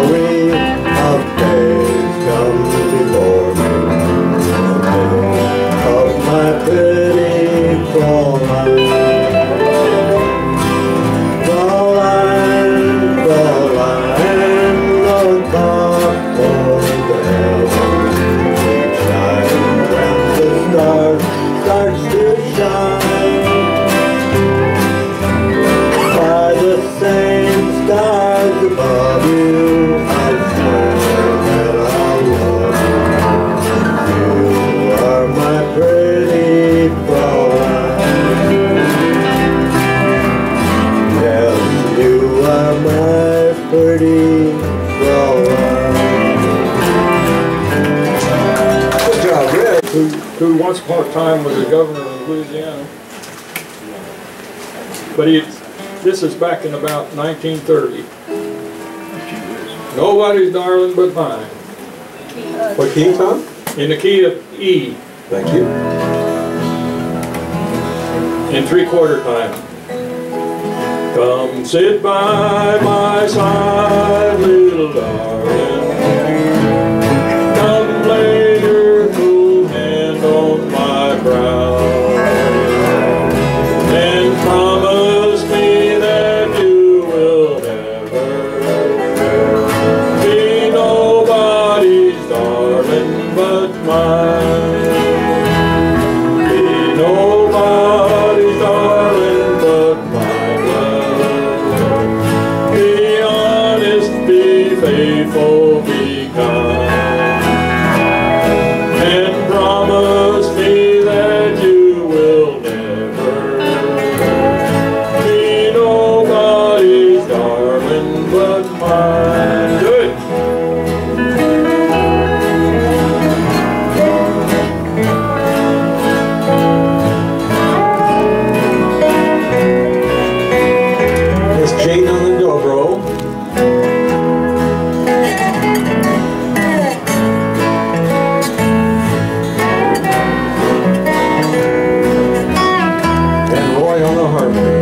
story of days come before me. Of my pretty Fraulein. Fraulein, Fraulein, look up toward heaven. Each night when the stars starts to shine, by the same stars above you, I swear that I'll love you. You are my pretty Fraulein. Yes, you are my pretty Fraulein. Good job, Rick. Who once upon a time was the governor of Louisiana. But this is back in about 1930. Nobody's darling but mine. What key, Tom? In the key of E, Thank you. in 3/4 time. Come sit by my side, little darling. Come lay your cool hand on my brow. And promise me that you will never be nobody's darling but mine. Be nobody's darling but mine, love. Be honest, be faithful, be kind. And promise me that you will never be nobody's darling but mine. Good. Miss Jane on the dobro. And Roy on the harmony.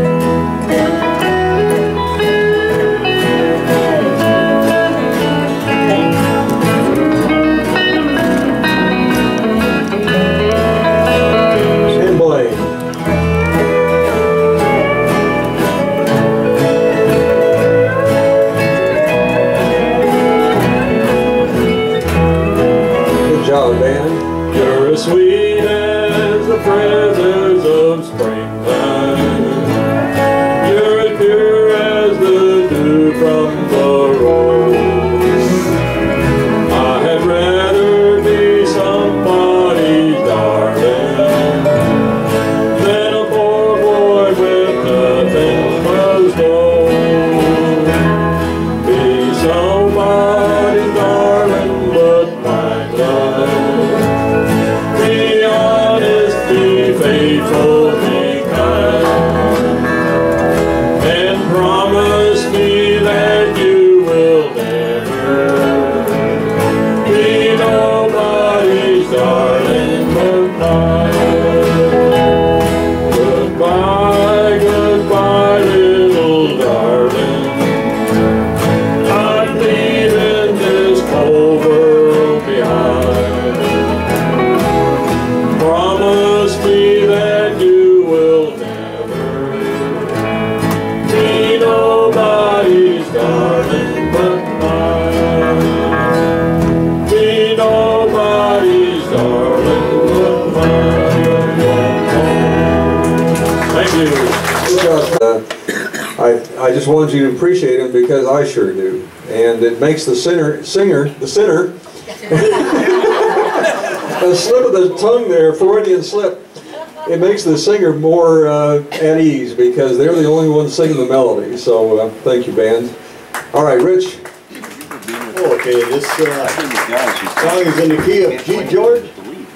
And Blaine. Good job, band. You're as sweet as the feathers of springtime. You're as pure as the dew from the rose. I had rather be somebody's darling than a poor boy with nothing but gold. Be somebody's darling but my love. Be honest, be faithful, be kind. And promise me that you will never be nobody's darling but mine. Goodbye, goodbye, little darling. I'm leaving this cold world behind. Promise me that you will never be nobody's darling but mine. Be nobody's darling but mine. Thank you. Good job. I just wanted you to appreciate him because I sure do. And it makes the sinner, a slip of the tongue there, Freudian slip, it makes the singer more at ease because they're the only ones singing the melody. So thank you, band. All right, Rich. Okay, this song is in the key of G George.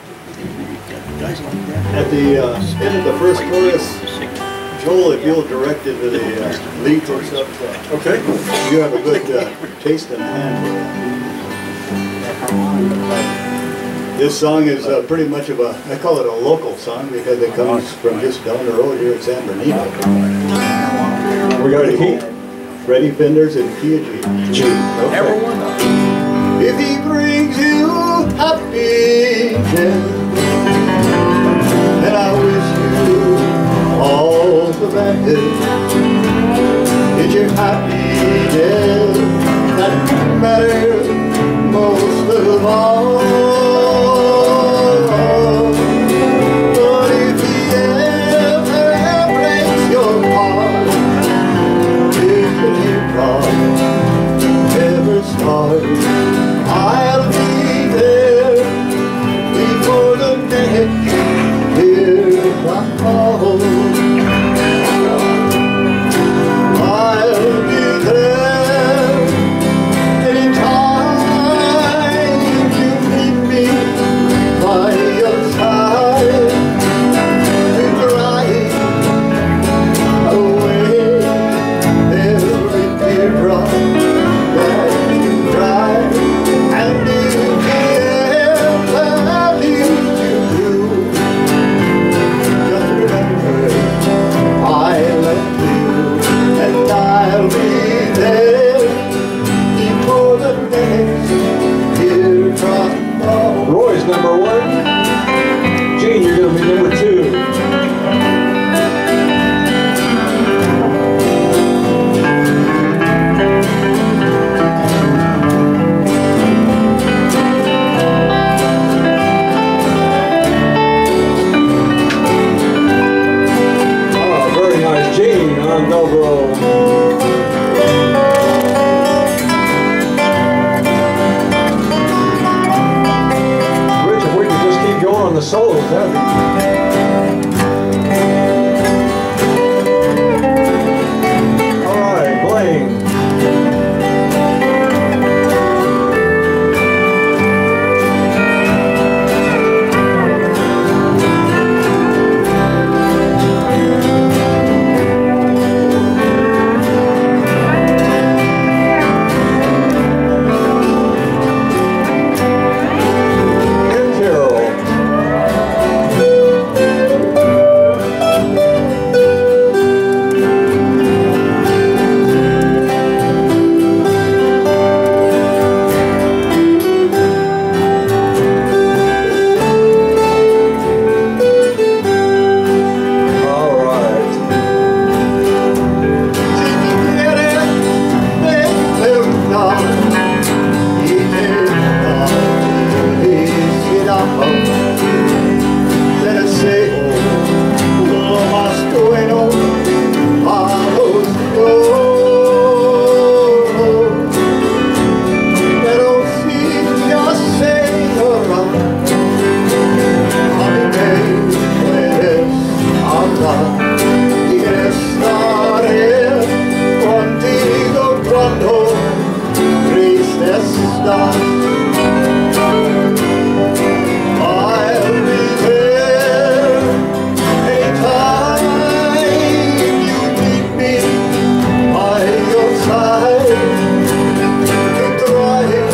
At the end of the first chorus, Joel, if you'll direct it to the lead chorus up. Okay. You have a good taste and hand for that. This song is pretty much of a, I call it a local song because it comes from just down the road here at San Bernardino. We got a key? Freddie Fenders and Kia G. Everyone. If he brings you happiness, then I wish you all the best. It's your happiness that matters most of all. But if he ever breaks your heart, if the teardrop ever starts, I'll be there before the next teardrop falls. I'll be there anytime you need me by your side to dry away every teardrop that you cry. And if he ever leaves you blue, just remember I love you, and I'll be there before the next teardrop falls. Roy's number 1. Gene, you're going to be number 2. Oh, very nice. Gene on dobro. Rich, if we could just keep going on the solos, that'd be... All right, Blaine. And Carol. All right. Contigo cuando tristes estás, I'll be there anytime you need me by your side to drive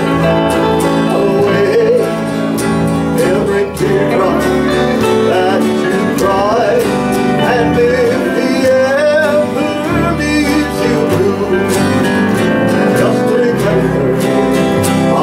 away every teardrop that you cry. And if he ever leaves you blue, just remember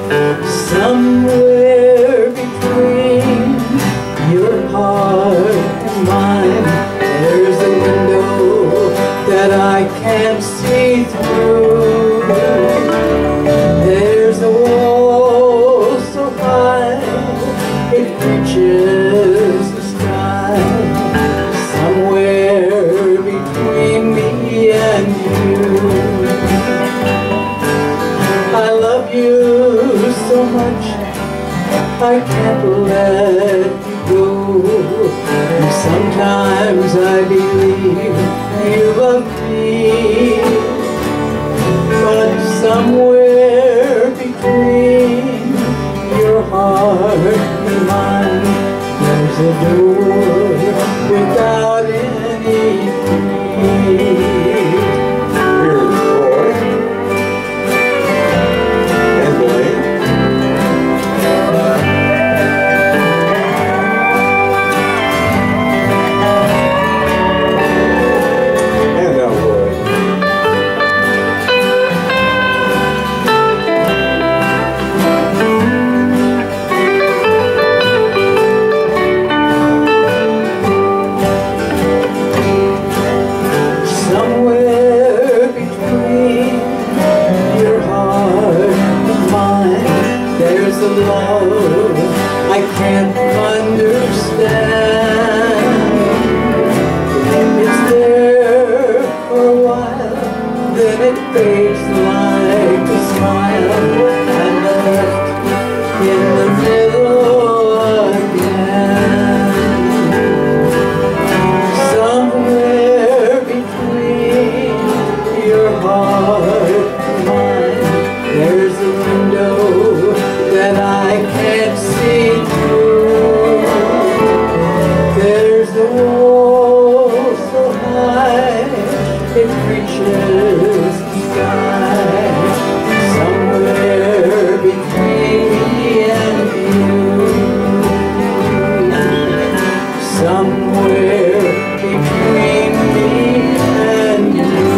Somewhere between your heart and mine, there's a window that I can't see through. There's a wall so high it reaches the sky. Somewhere between me and you. I love you so much I can't let you go. And sometimes I believe you love me, but somewhere between your heart and mine, there's a door without any key. Here's Roy and Blaine. And now Roy. Somewhere between your heart and mine, there's a love I can't understand. It's there for a while, then it fades like a smile, and left in the middle again. Somewhere between your heart and mine, there's a window that I can't see through. There's a wall so high it reaches the sky. Somewhere between me and you. Somewhere between me and you.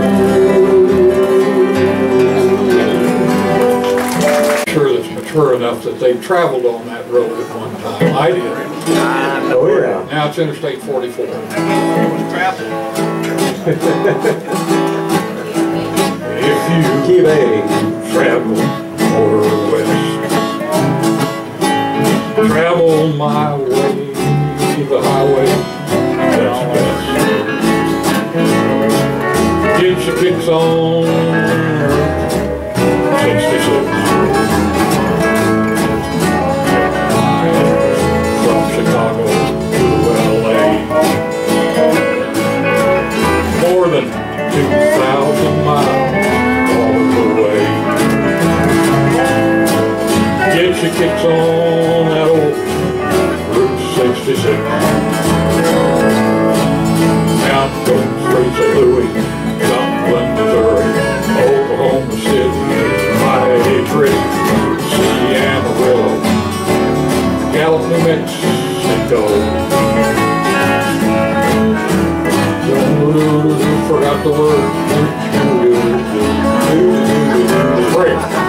Sure that's mature enough that they traveled on that road at one time. I did. Oh yeah. Now it's Interstate 44. If you Keep aiming. travel more west, travel my way, the highway that's best. Get your kicks on 66. From Chicago to LA, more than 2,000 miles all the way. Get your kicks on that old Route 66. Out goes straight to Louis, Dublin, Missouri, Oklahoma City, mighty pretty, see Amarillo, Gallup, New Mexico. Forgot the word. Break.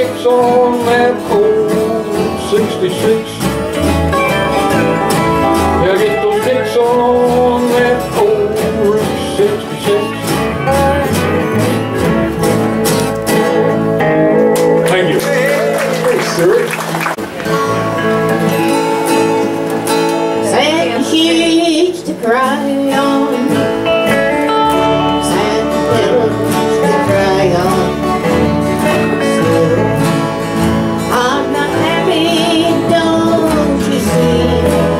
sticks on that old 66. Yeah, get those sticks on that old Route 66. Thank you. Thanks, Stuart. Sad sheets to cry on, sad pillows to cry on. Still, I'm not happy, don't you see?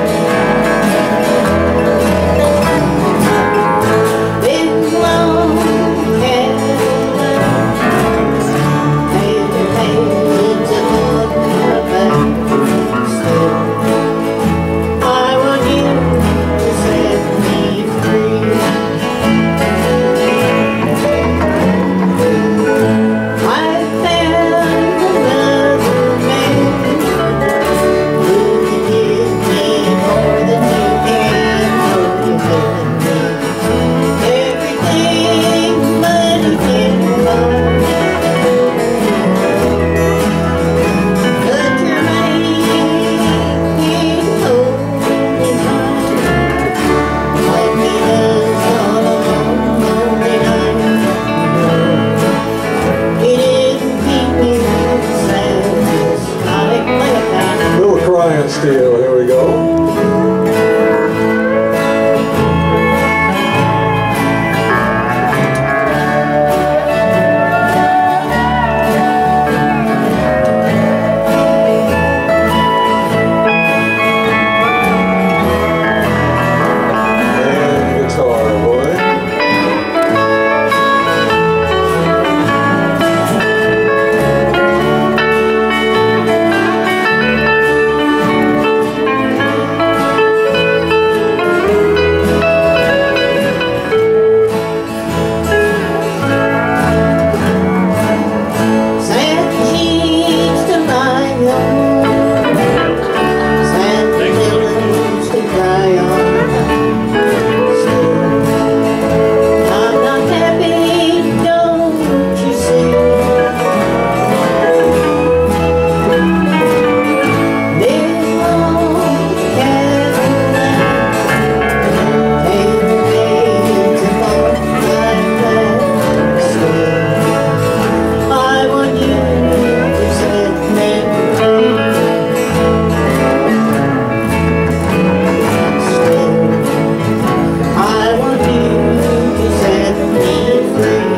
Been long, Cadillac, paper hands upon my back. Still, I want you to set me free. I found another man who can give me more than you can. Oh, you've given me everything money can buy. But you're making holy mine. Like me does all alone, lonely night. It didn't keep me from sadness like that. Little crying still. Here we go. And guitar, boy. Sad sheets to lie on, sad pillows to cry on. Still, I'm not happy, don't you see? Big long Cadillac, paper hands upon my back. Still, I want you to set me free. Still, I want you to set me free.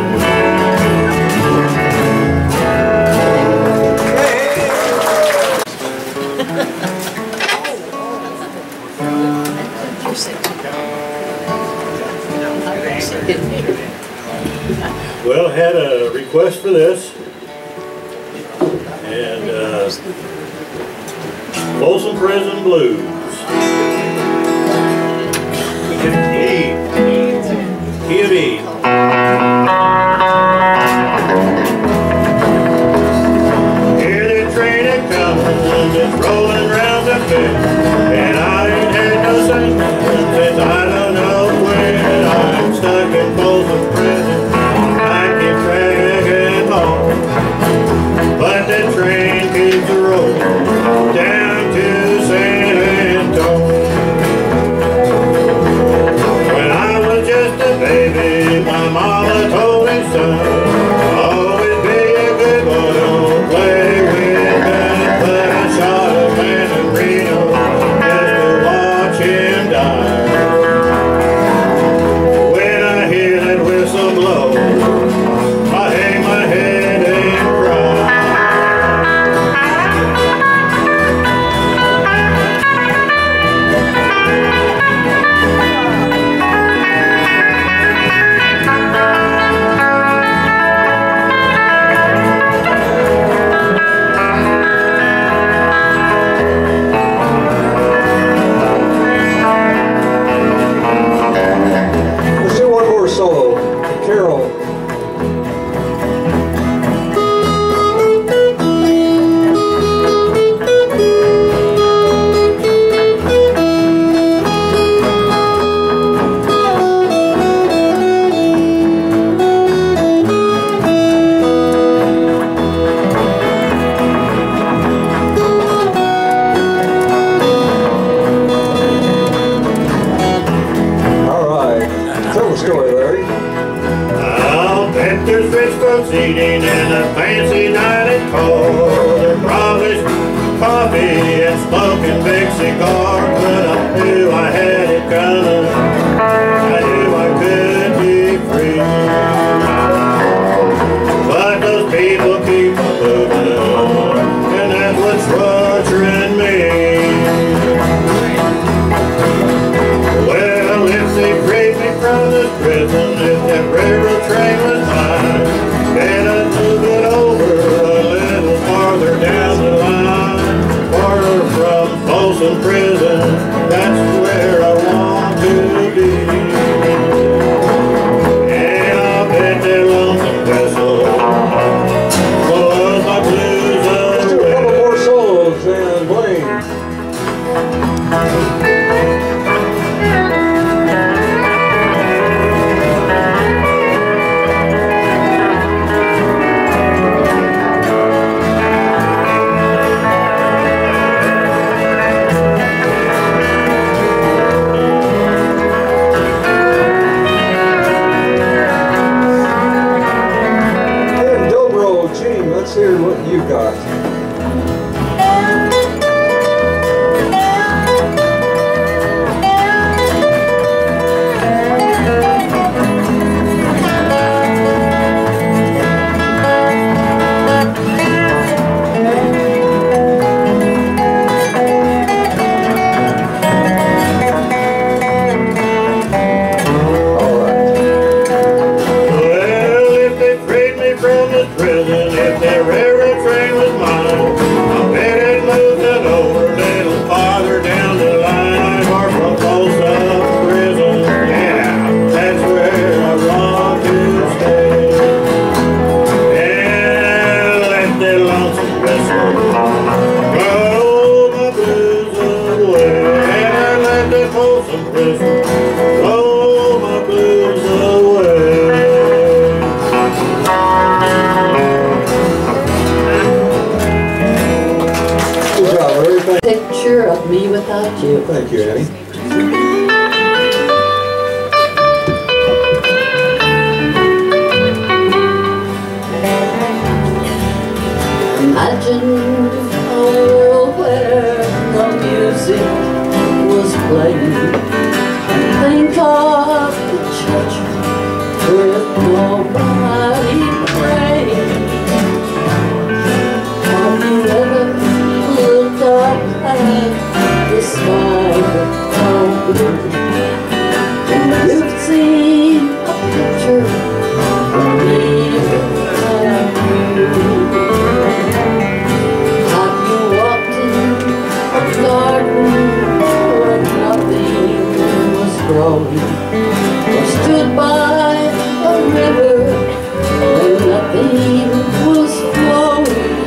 Well, I had a request for this, and Folsom Prison Blues. Key of E. Hear the train a-comin', it's rolling round the bend, and I ain't had no sense since I don't know when. I'm stuck in Folsom Prison, I keep dragging home, but the train keeps rolling down to San Antonio. farther down the line, farther from Folsom Prison, that's where I want to be. And I bet that lonesome vessel was my blues Let's do a couple more solos and Blaine. Let's hear what you got. Picture of me without you. Thank you, Annie. Imagine a world where the music was playing, and think of the church with nobody praying. Have you ever looked up at the sky so blue, and you've seen a picture of me without you? Have you walked in a garden where nothing was growing, or stood by a river where nothing was flowing?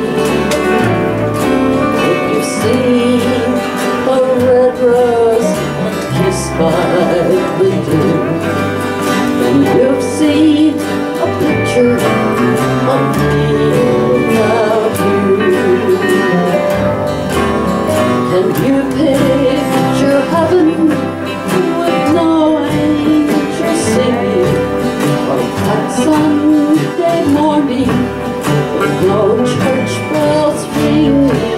If you've seen a red rose kissed by the dew, then you've seen a picture of me without you. Can you picture heaven with no angels singing, or that Sunday morning with no church bells ringing?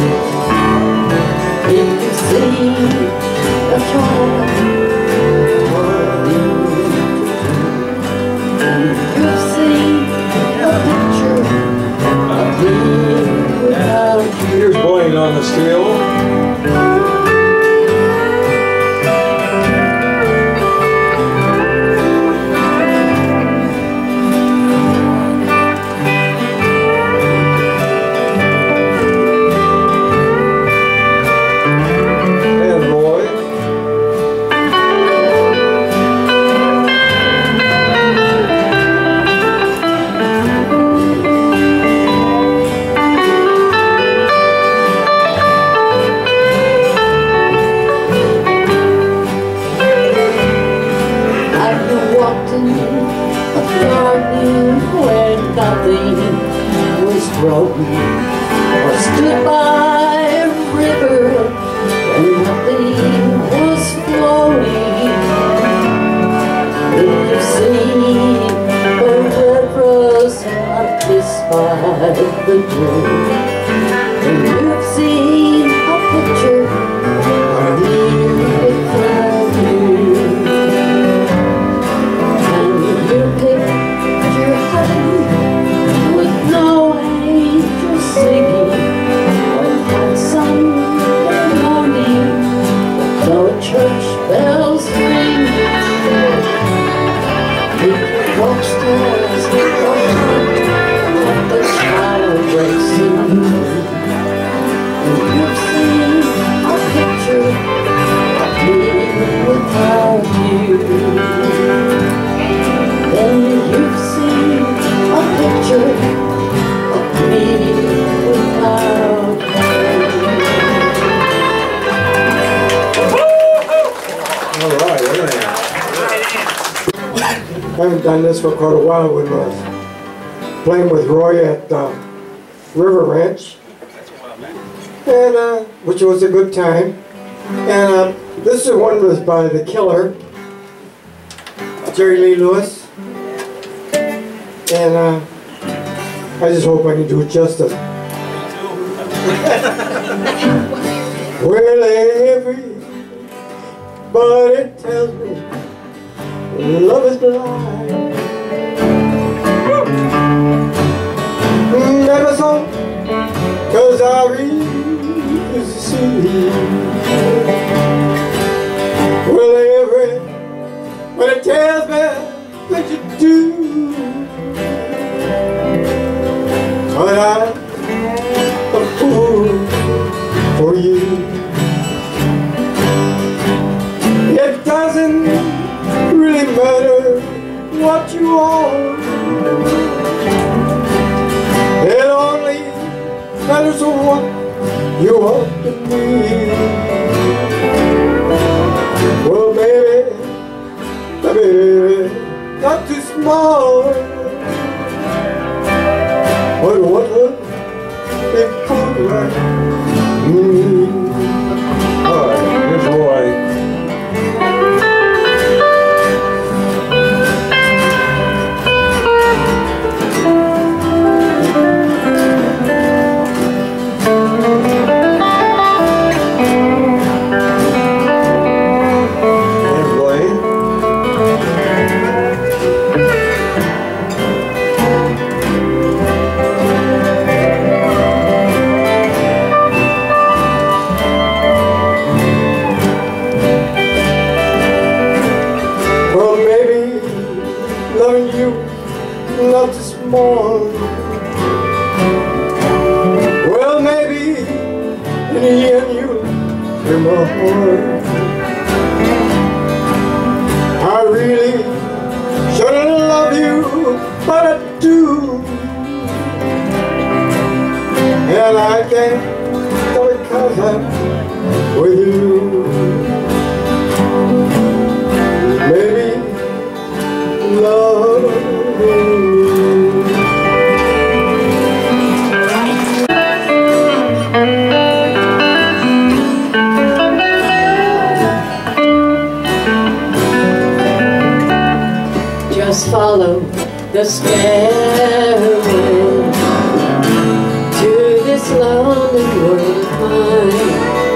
If you see a child wanting to do, and you've seen a picture of me without you. Here's Blaine on the steel. Or stood by a river and nothing was flowing. If you've seen a red rose kissed by the dew, and you've seen a picture of me without you. Can you picture heaven with no angels singing, or that Sunday morning with no church bells ringing? If you watch stars or hunt, let the child breaks in You've seen a picture of me without you. Then you've seen a picture of me without All right, everything. I haven't done this for quite a while when I was playing with Roy at River Ranch, and which was a good time. And this one was by The Killer, Jerry Lee Lewis, and I just hope I can do it justice. Well, everybody tells me love is blind. Never saw, 'cause I refuse to see. Well, everybody tells me that you do, but I'm a fool for you. It doesn't really matter what you are. It only matters what you are to me. Well, baby, not too small, but what would it could like me? All right, here's Roy. Not this morning. Well, maybe in the end you'll hear my heart. I really shouldn't love you, but I do, and I can't stop it 'cause I'm with you. Maybe love. Just follow the stairway to this lonely world of mine.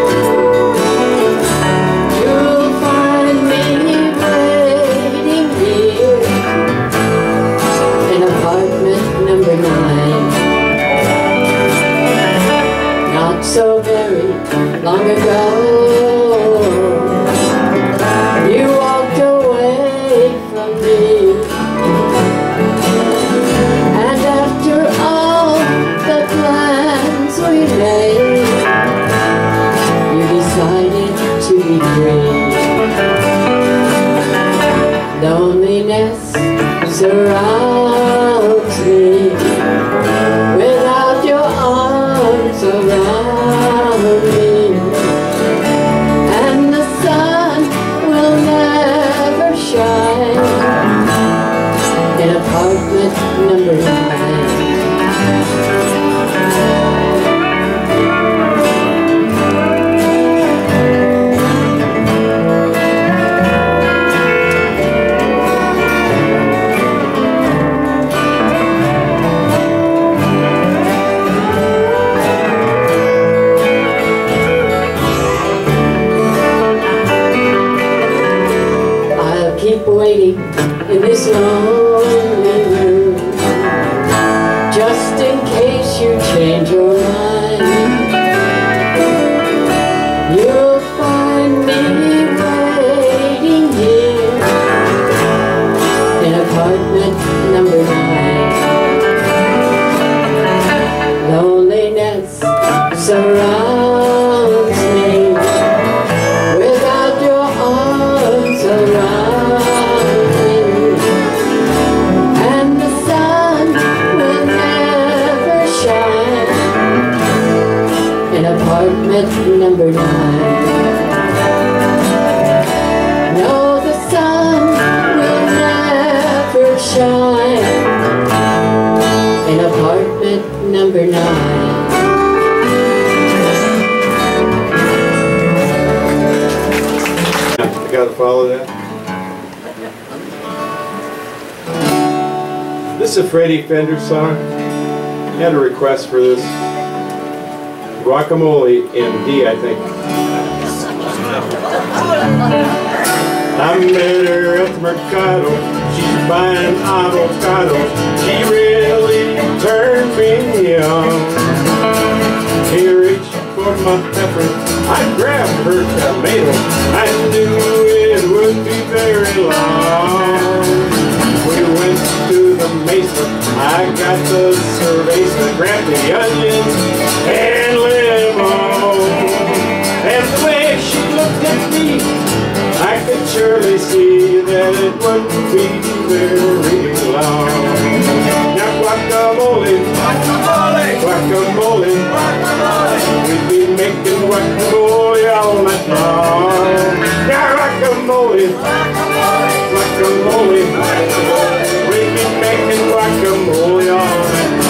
You'll find me waiting here in apartment number 9. Not so very long ago, you walked away from me. And after all the plans we made, you decided to be free. Loneliness surrounds me without your arms around me, and the sun will never shine in apartment number 9. apartment number 9. No, the sun will never shine in apartment number 9. I gotta follow that. This is a Freddie Fender song. He had a request for this. Guacamole in D, I think. I met her at the Mercado. She's buying avocados. She really turned me on. He reached for my pepper. I grabbed her tomato. I knew it would be very long. We went to the mesa. I got the cerveza, grabbed the onions and lemon. And the way she looked at me, I could surely see that it wouldn't be very long. Now guacamole, guacamole, guacamole, guacamole. We'd be making guacamole all night long. Now guacamole, guacamole, guacamole, guacamole. We'd be making guacamole all night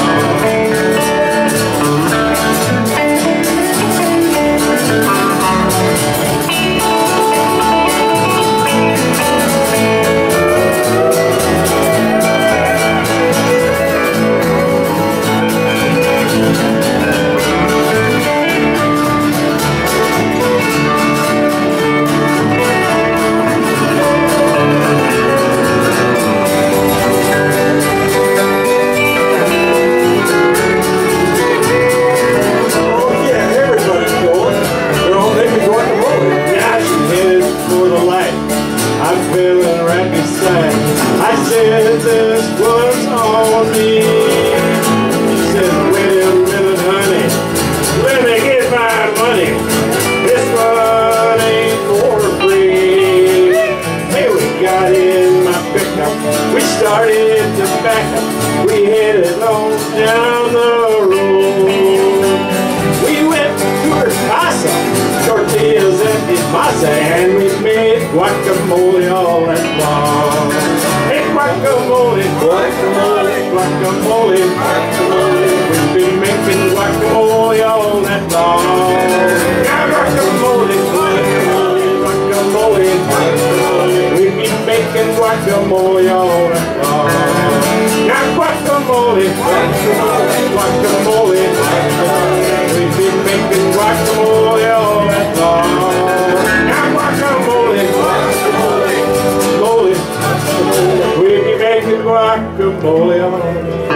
and we made guacamole all that long. Hey, guacamole, guacamole, guacamole, guacamole. We've been making guacamole all that long. Now guacamole, guacamole, guacamole, guacamole. We've been making guacamole all that long. Now guacamole, guacamole, guacamole, guacamole. We've been making guacamole all that long. Guacamole, guacamole, guacamole. We be making guacamole all the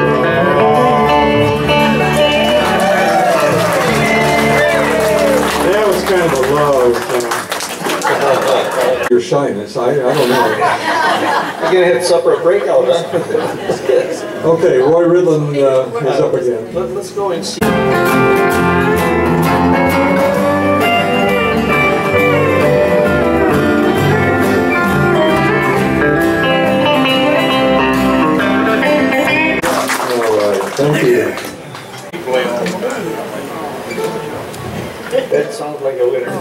That was kind of a low song. Your shyness, I don't know. You're gonna have supper at breakout, huh? Okay, Roy Ridland is up again. Let's go and see. Thank you. That sounds like a winner.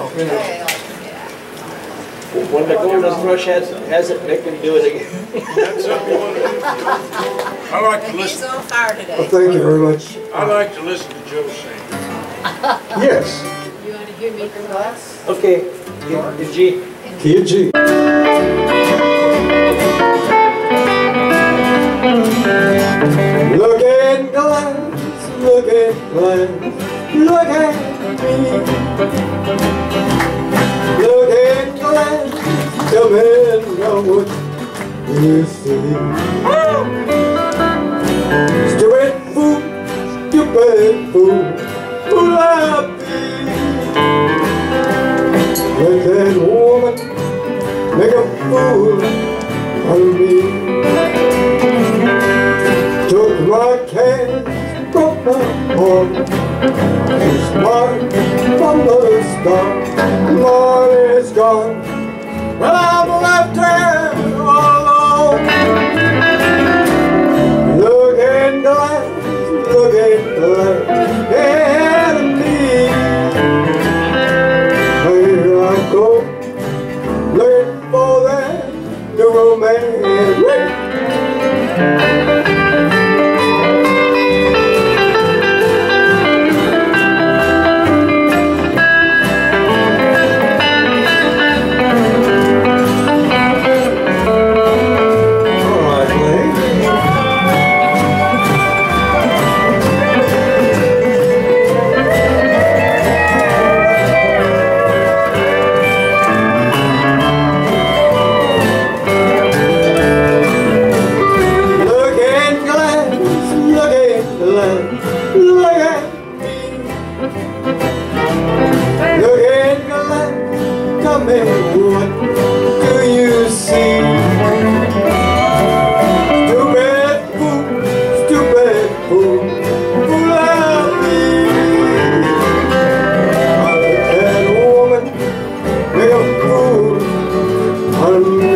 When the golden thrush has it, they can do it again. I like to listen. He's on fire today. Well, thank you very much. I like to listen to Joe sing. Yes. You want to hear me for us? Okay, the G. Key of G. Look at glass, look at glass, look at me. Look at glass, tell me now what you see. Stupid fool, fool I be. Let that woman make a fool out of me. Took my cash, broke my heart. Too smart from the start. Money's gone. Well, I'm left here all alone. Look at glass, and me. Look at God, come and what do you see? Stupid fool, fool like me. I had a woman make a fool out of me.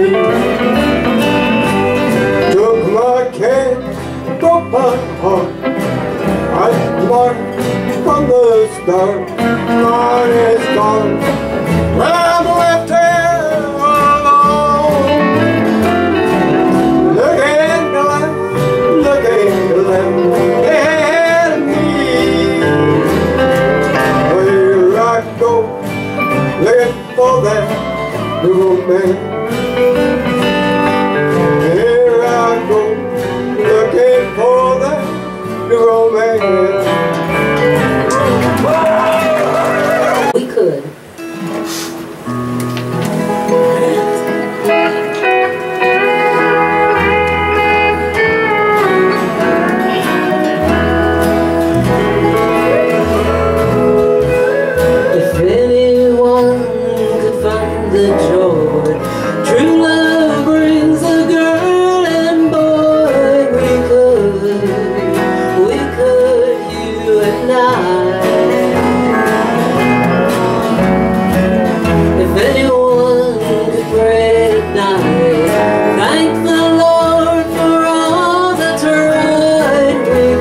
Took my can, broke my heart. I marked from the start. Mine is gone. Well, I'm left here alone. Look at God, look at me. Where I go, looking for that little man. Here I go, looking for that little man. We could. If anyone could find the joy true love brings a girl and boy, we could, you and I. If anyone could pray at night, thank the Lord for all that's right.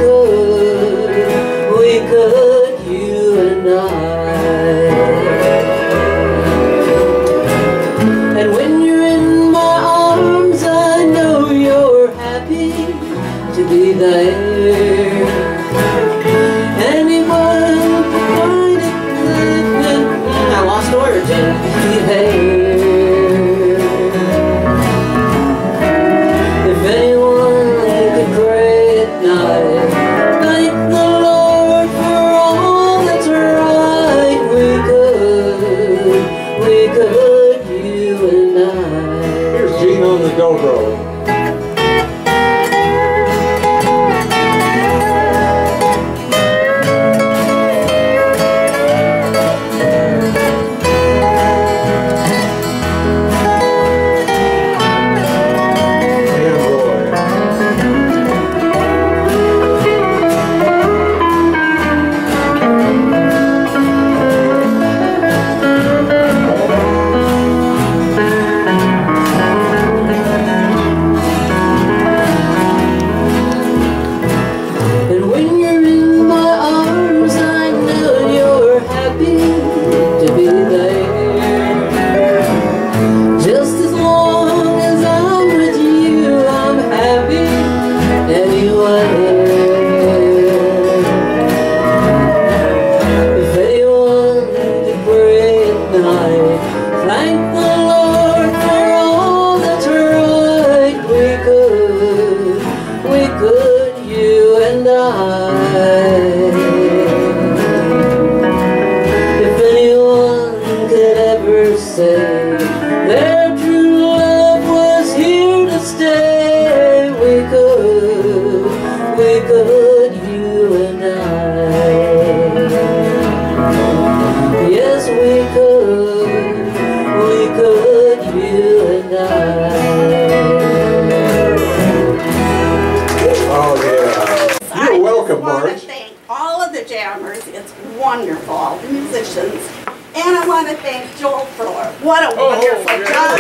We could, you and I. And when you're in my arms, I know you're happy to be there. Anyone can find it. I lost words and be there. If anyone could pray at night, thank the Lord for all that's right. We could, you and I. Here's Gene on the dobro. And when you're in my arms, I know you're happy to be there. Just as long as I'm with you, I'm happy anyway. If anyone could pray at night, thank the Lord for all that's right. We could, you and I. If anyone could ever say their true love was here to stay, we could, you and I. Yes, we could, you and I. Oh, yeah. You're welcome, I want Marge. to thank all of the jammers. It's wonderful, all the musicians. And I want to thank Joel Fuller. What a wonderful job.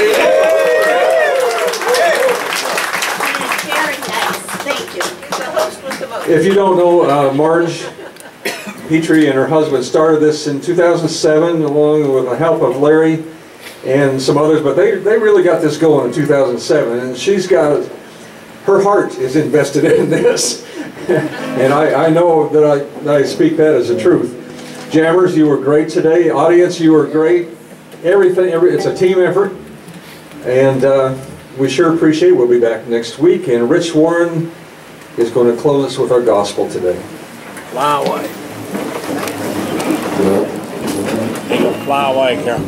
Very nice. Thank you. The host was the most. If you don't know, Marge Petrie and her husband started this in 2007 along with the help of Larry and some others, but they really got this going in 2007, and she's got, her heart is invested in this. And I know that I speak that as the truth. Jammers, you were great today. Audience, you were great. It's a team effort. And we sure appreciate it. We'll be back next week. And Rich Warren is going to close us with our gospel today. Fly away. Fly away, Carol.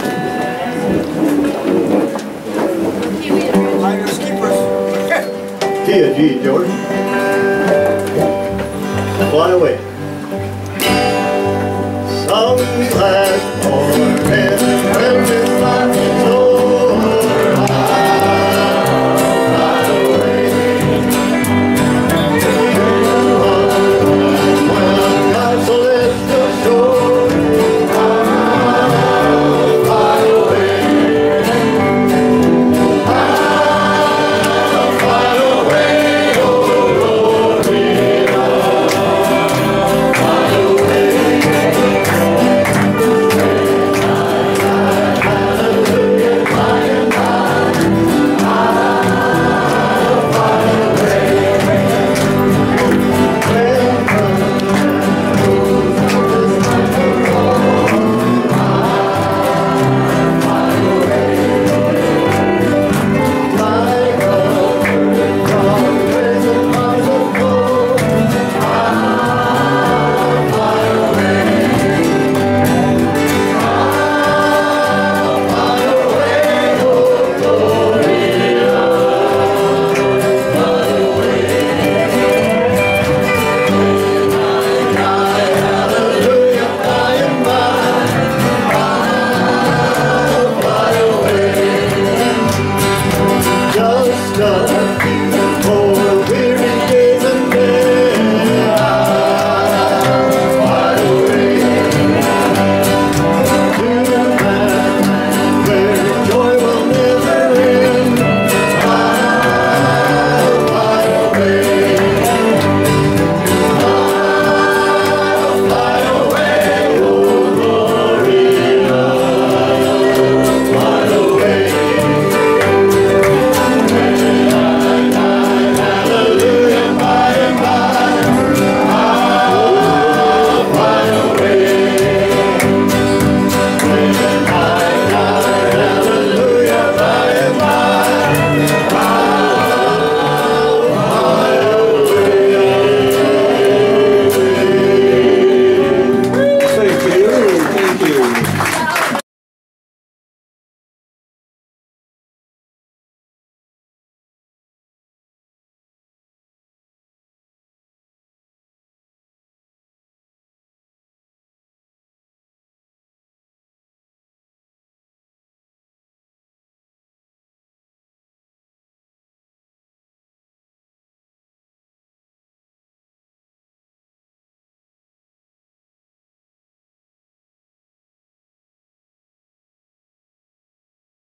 Kia, G, George. Fly away. young lad,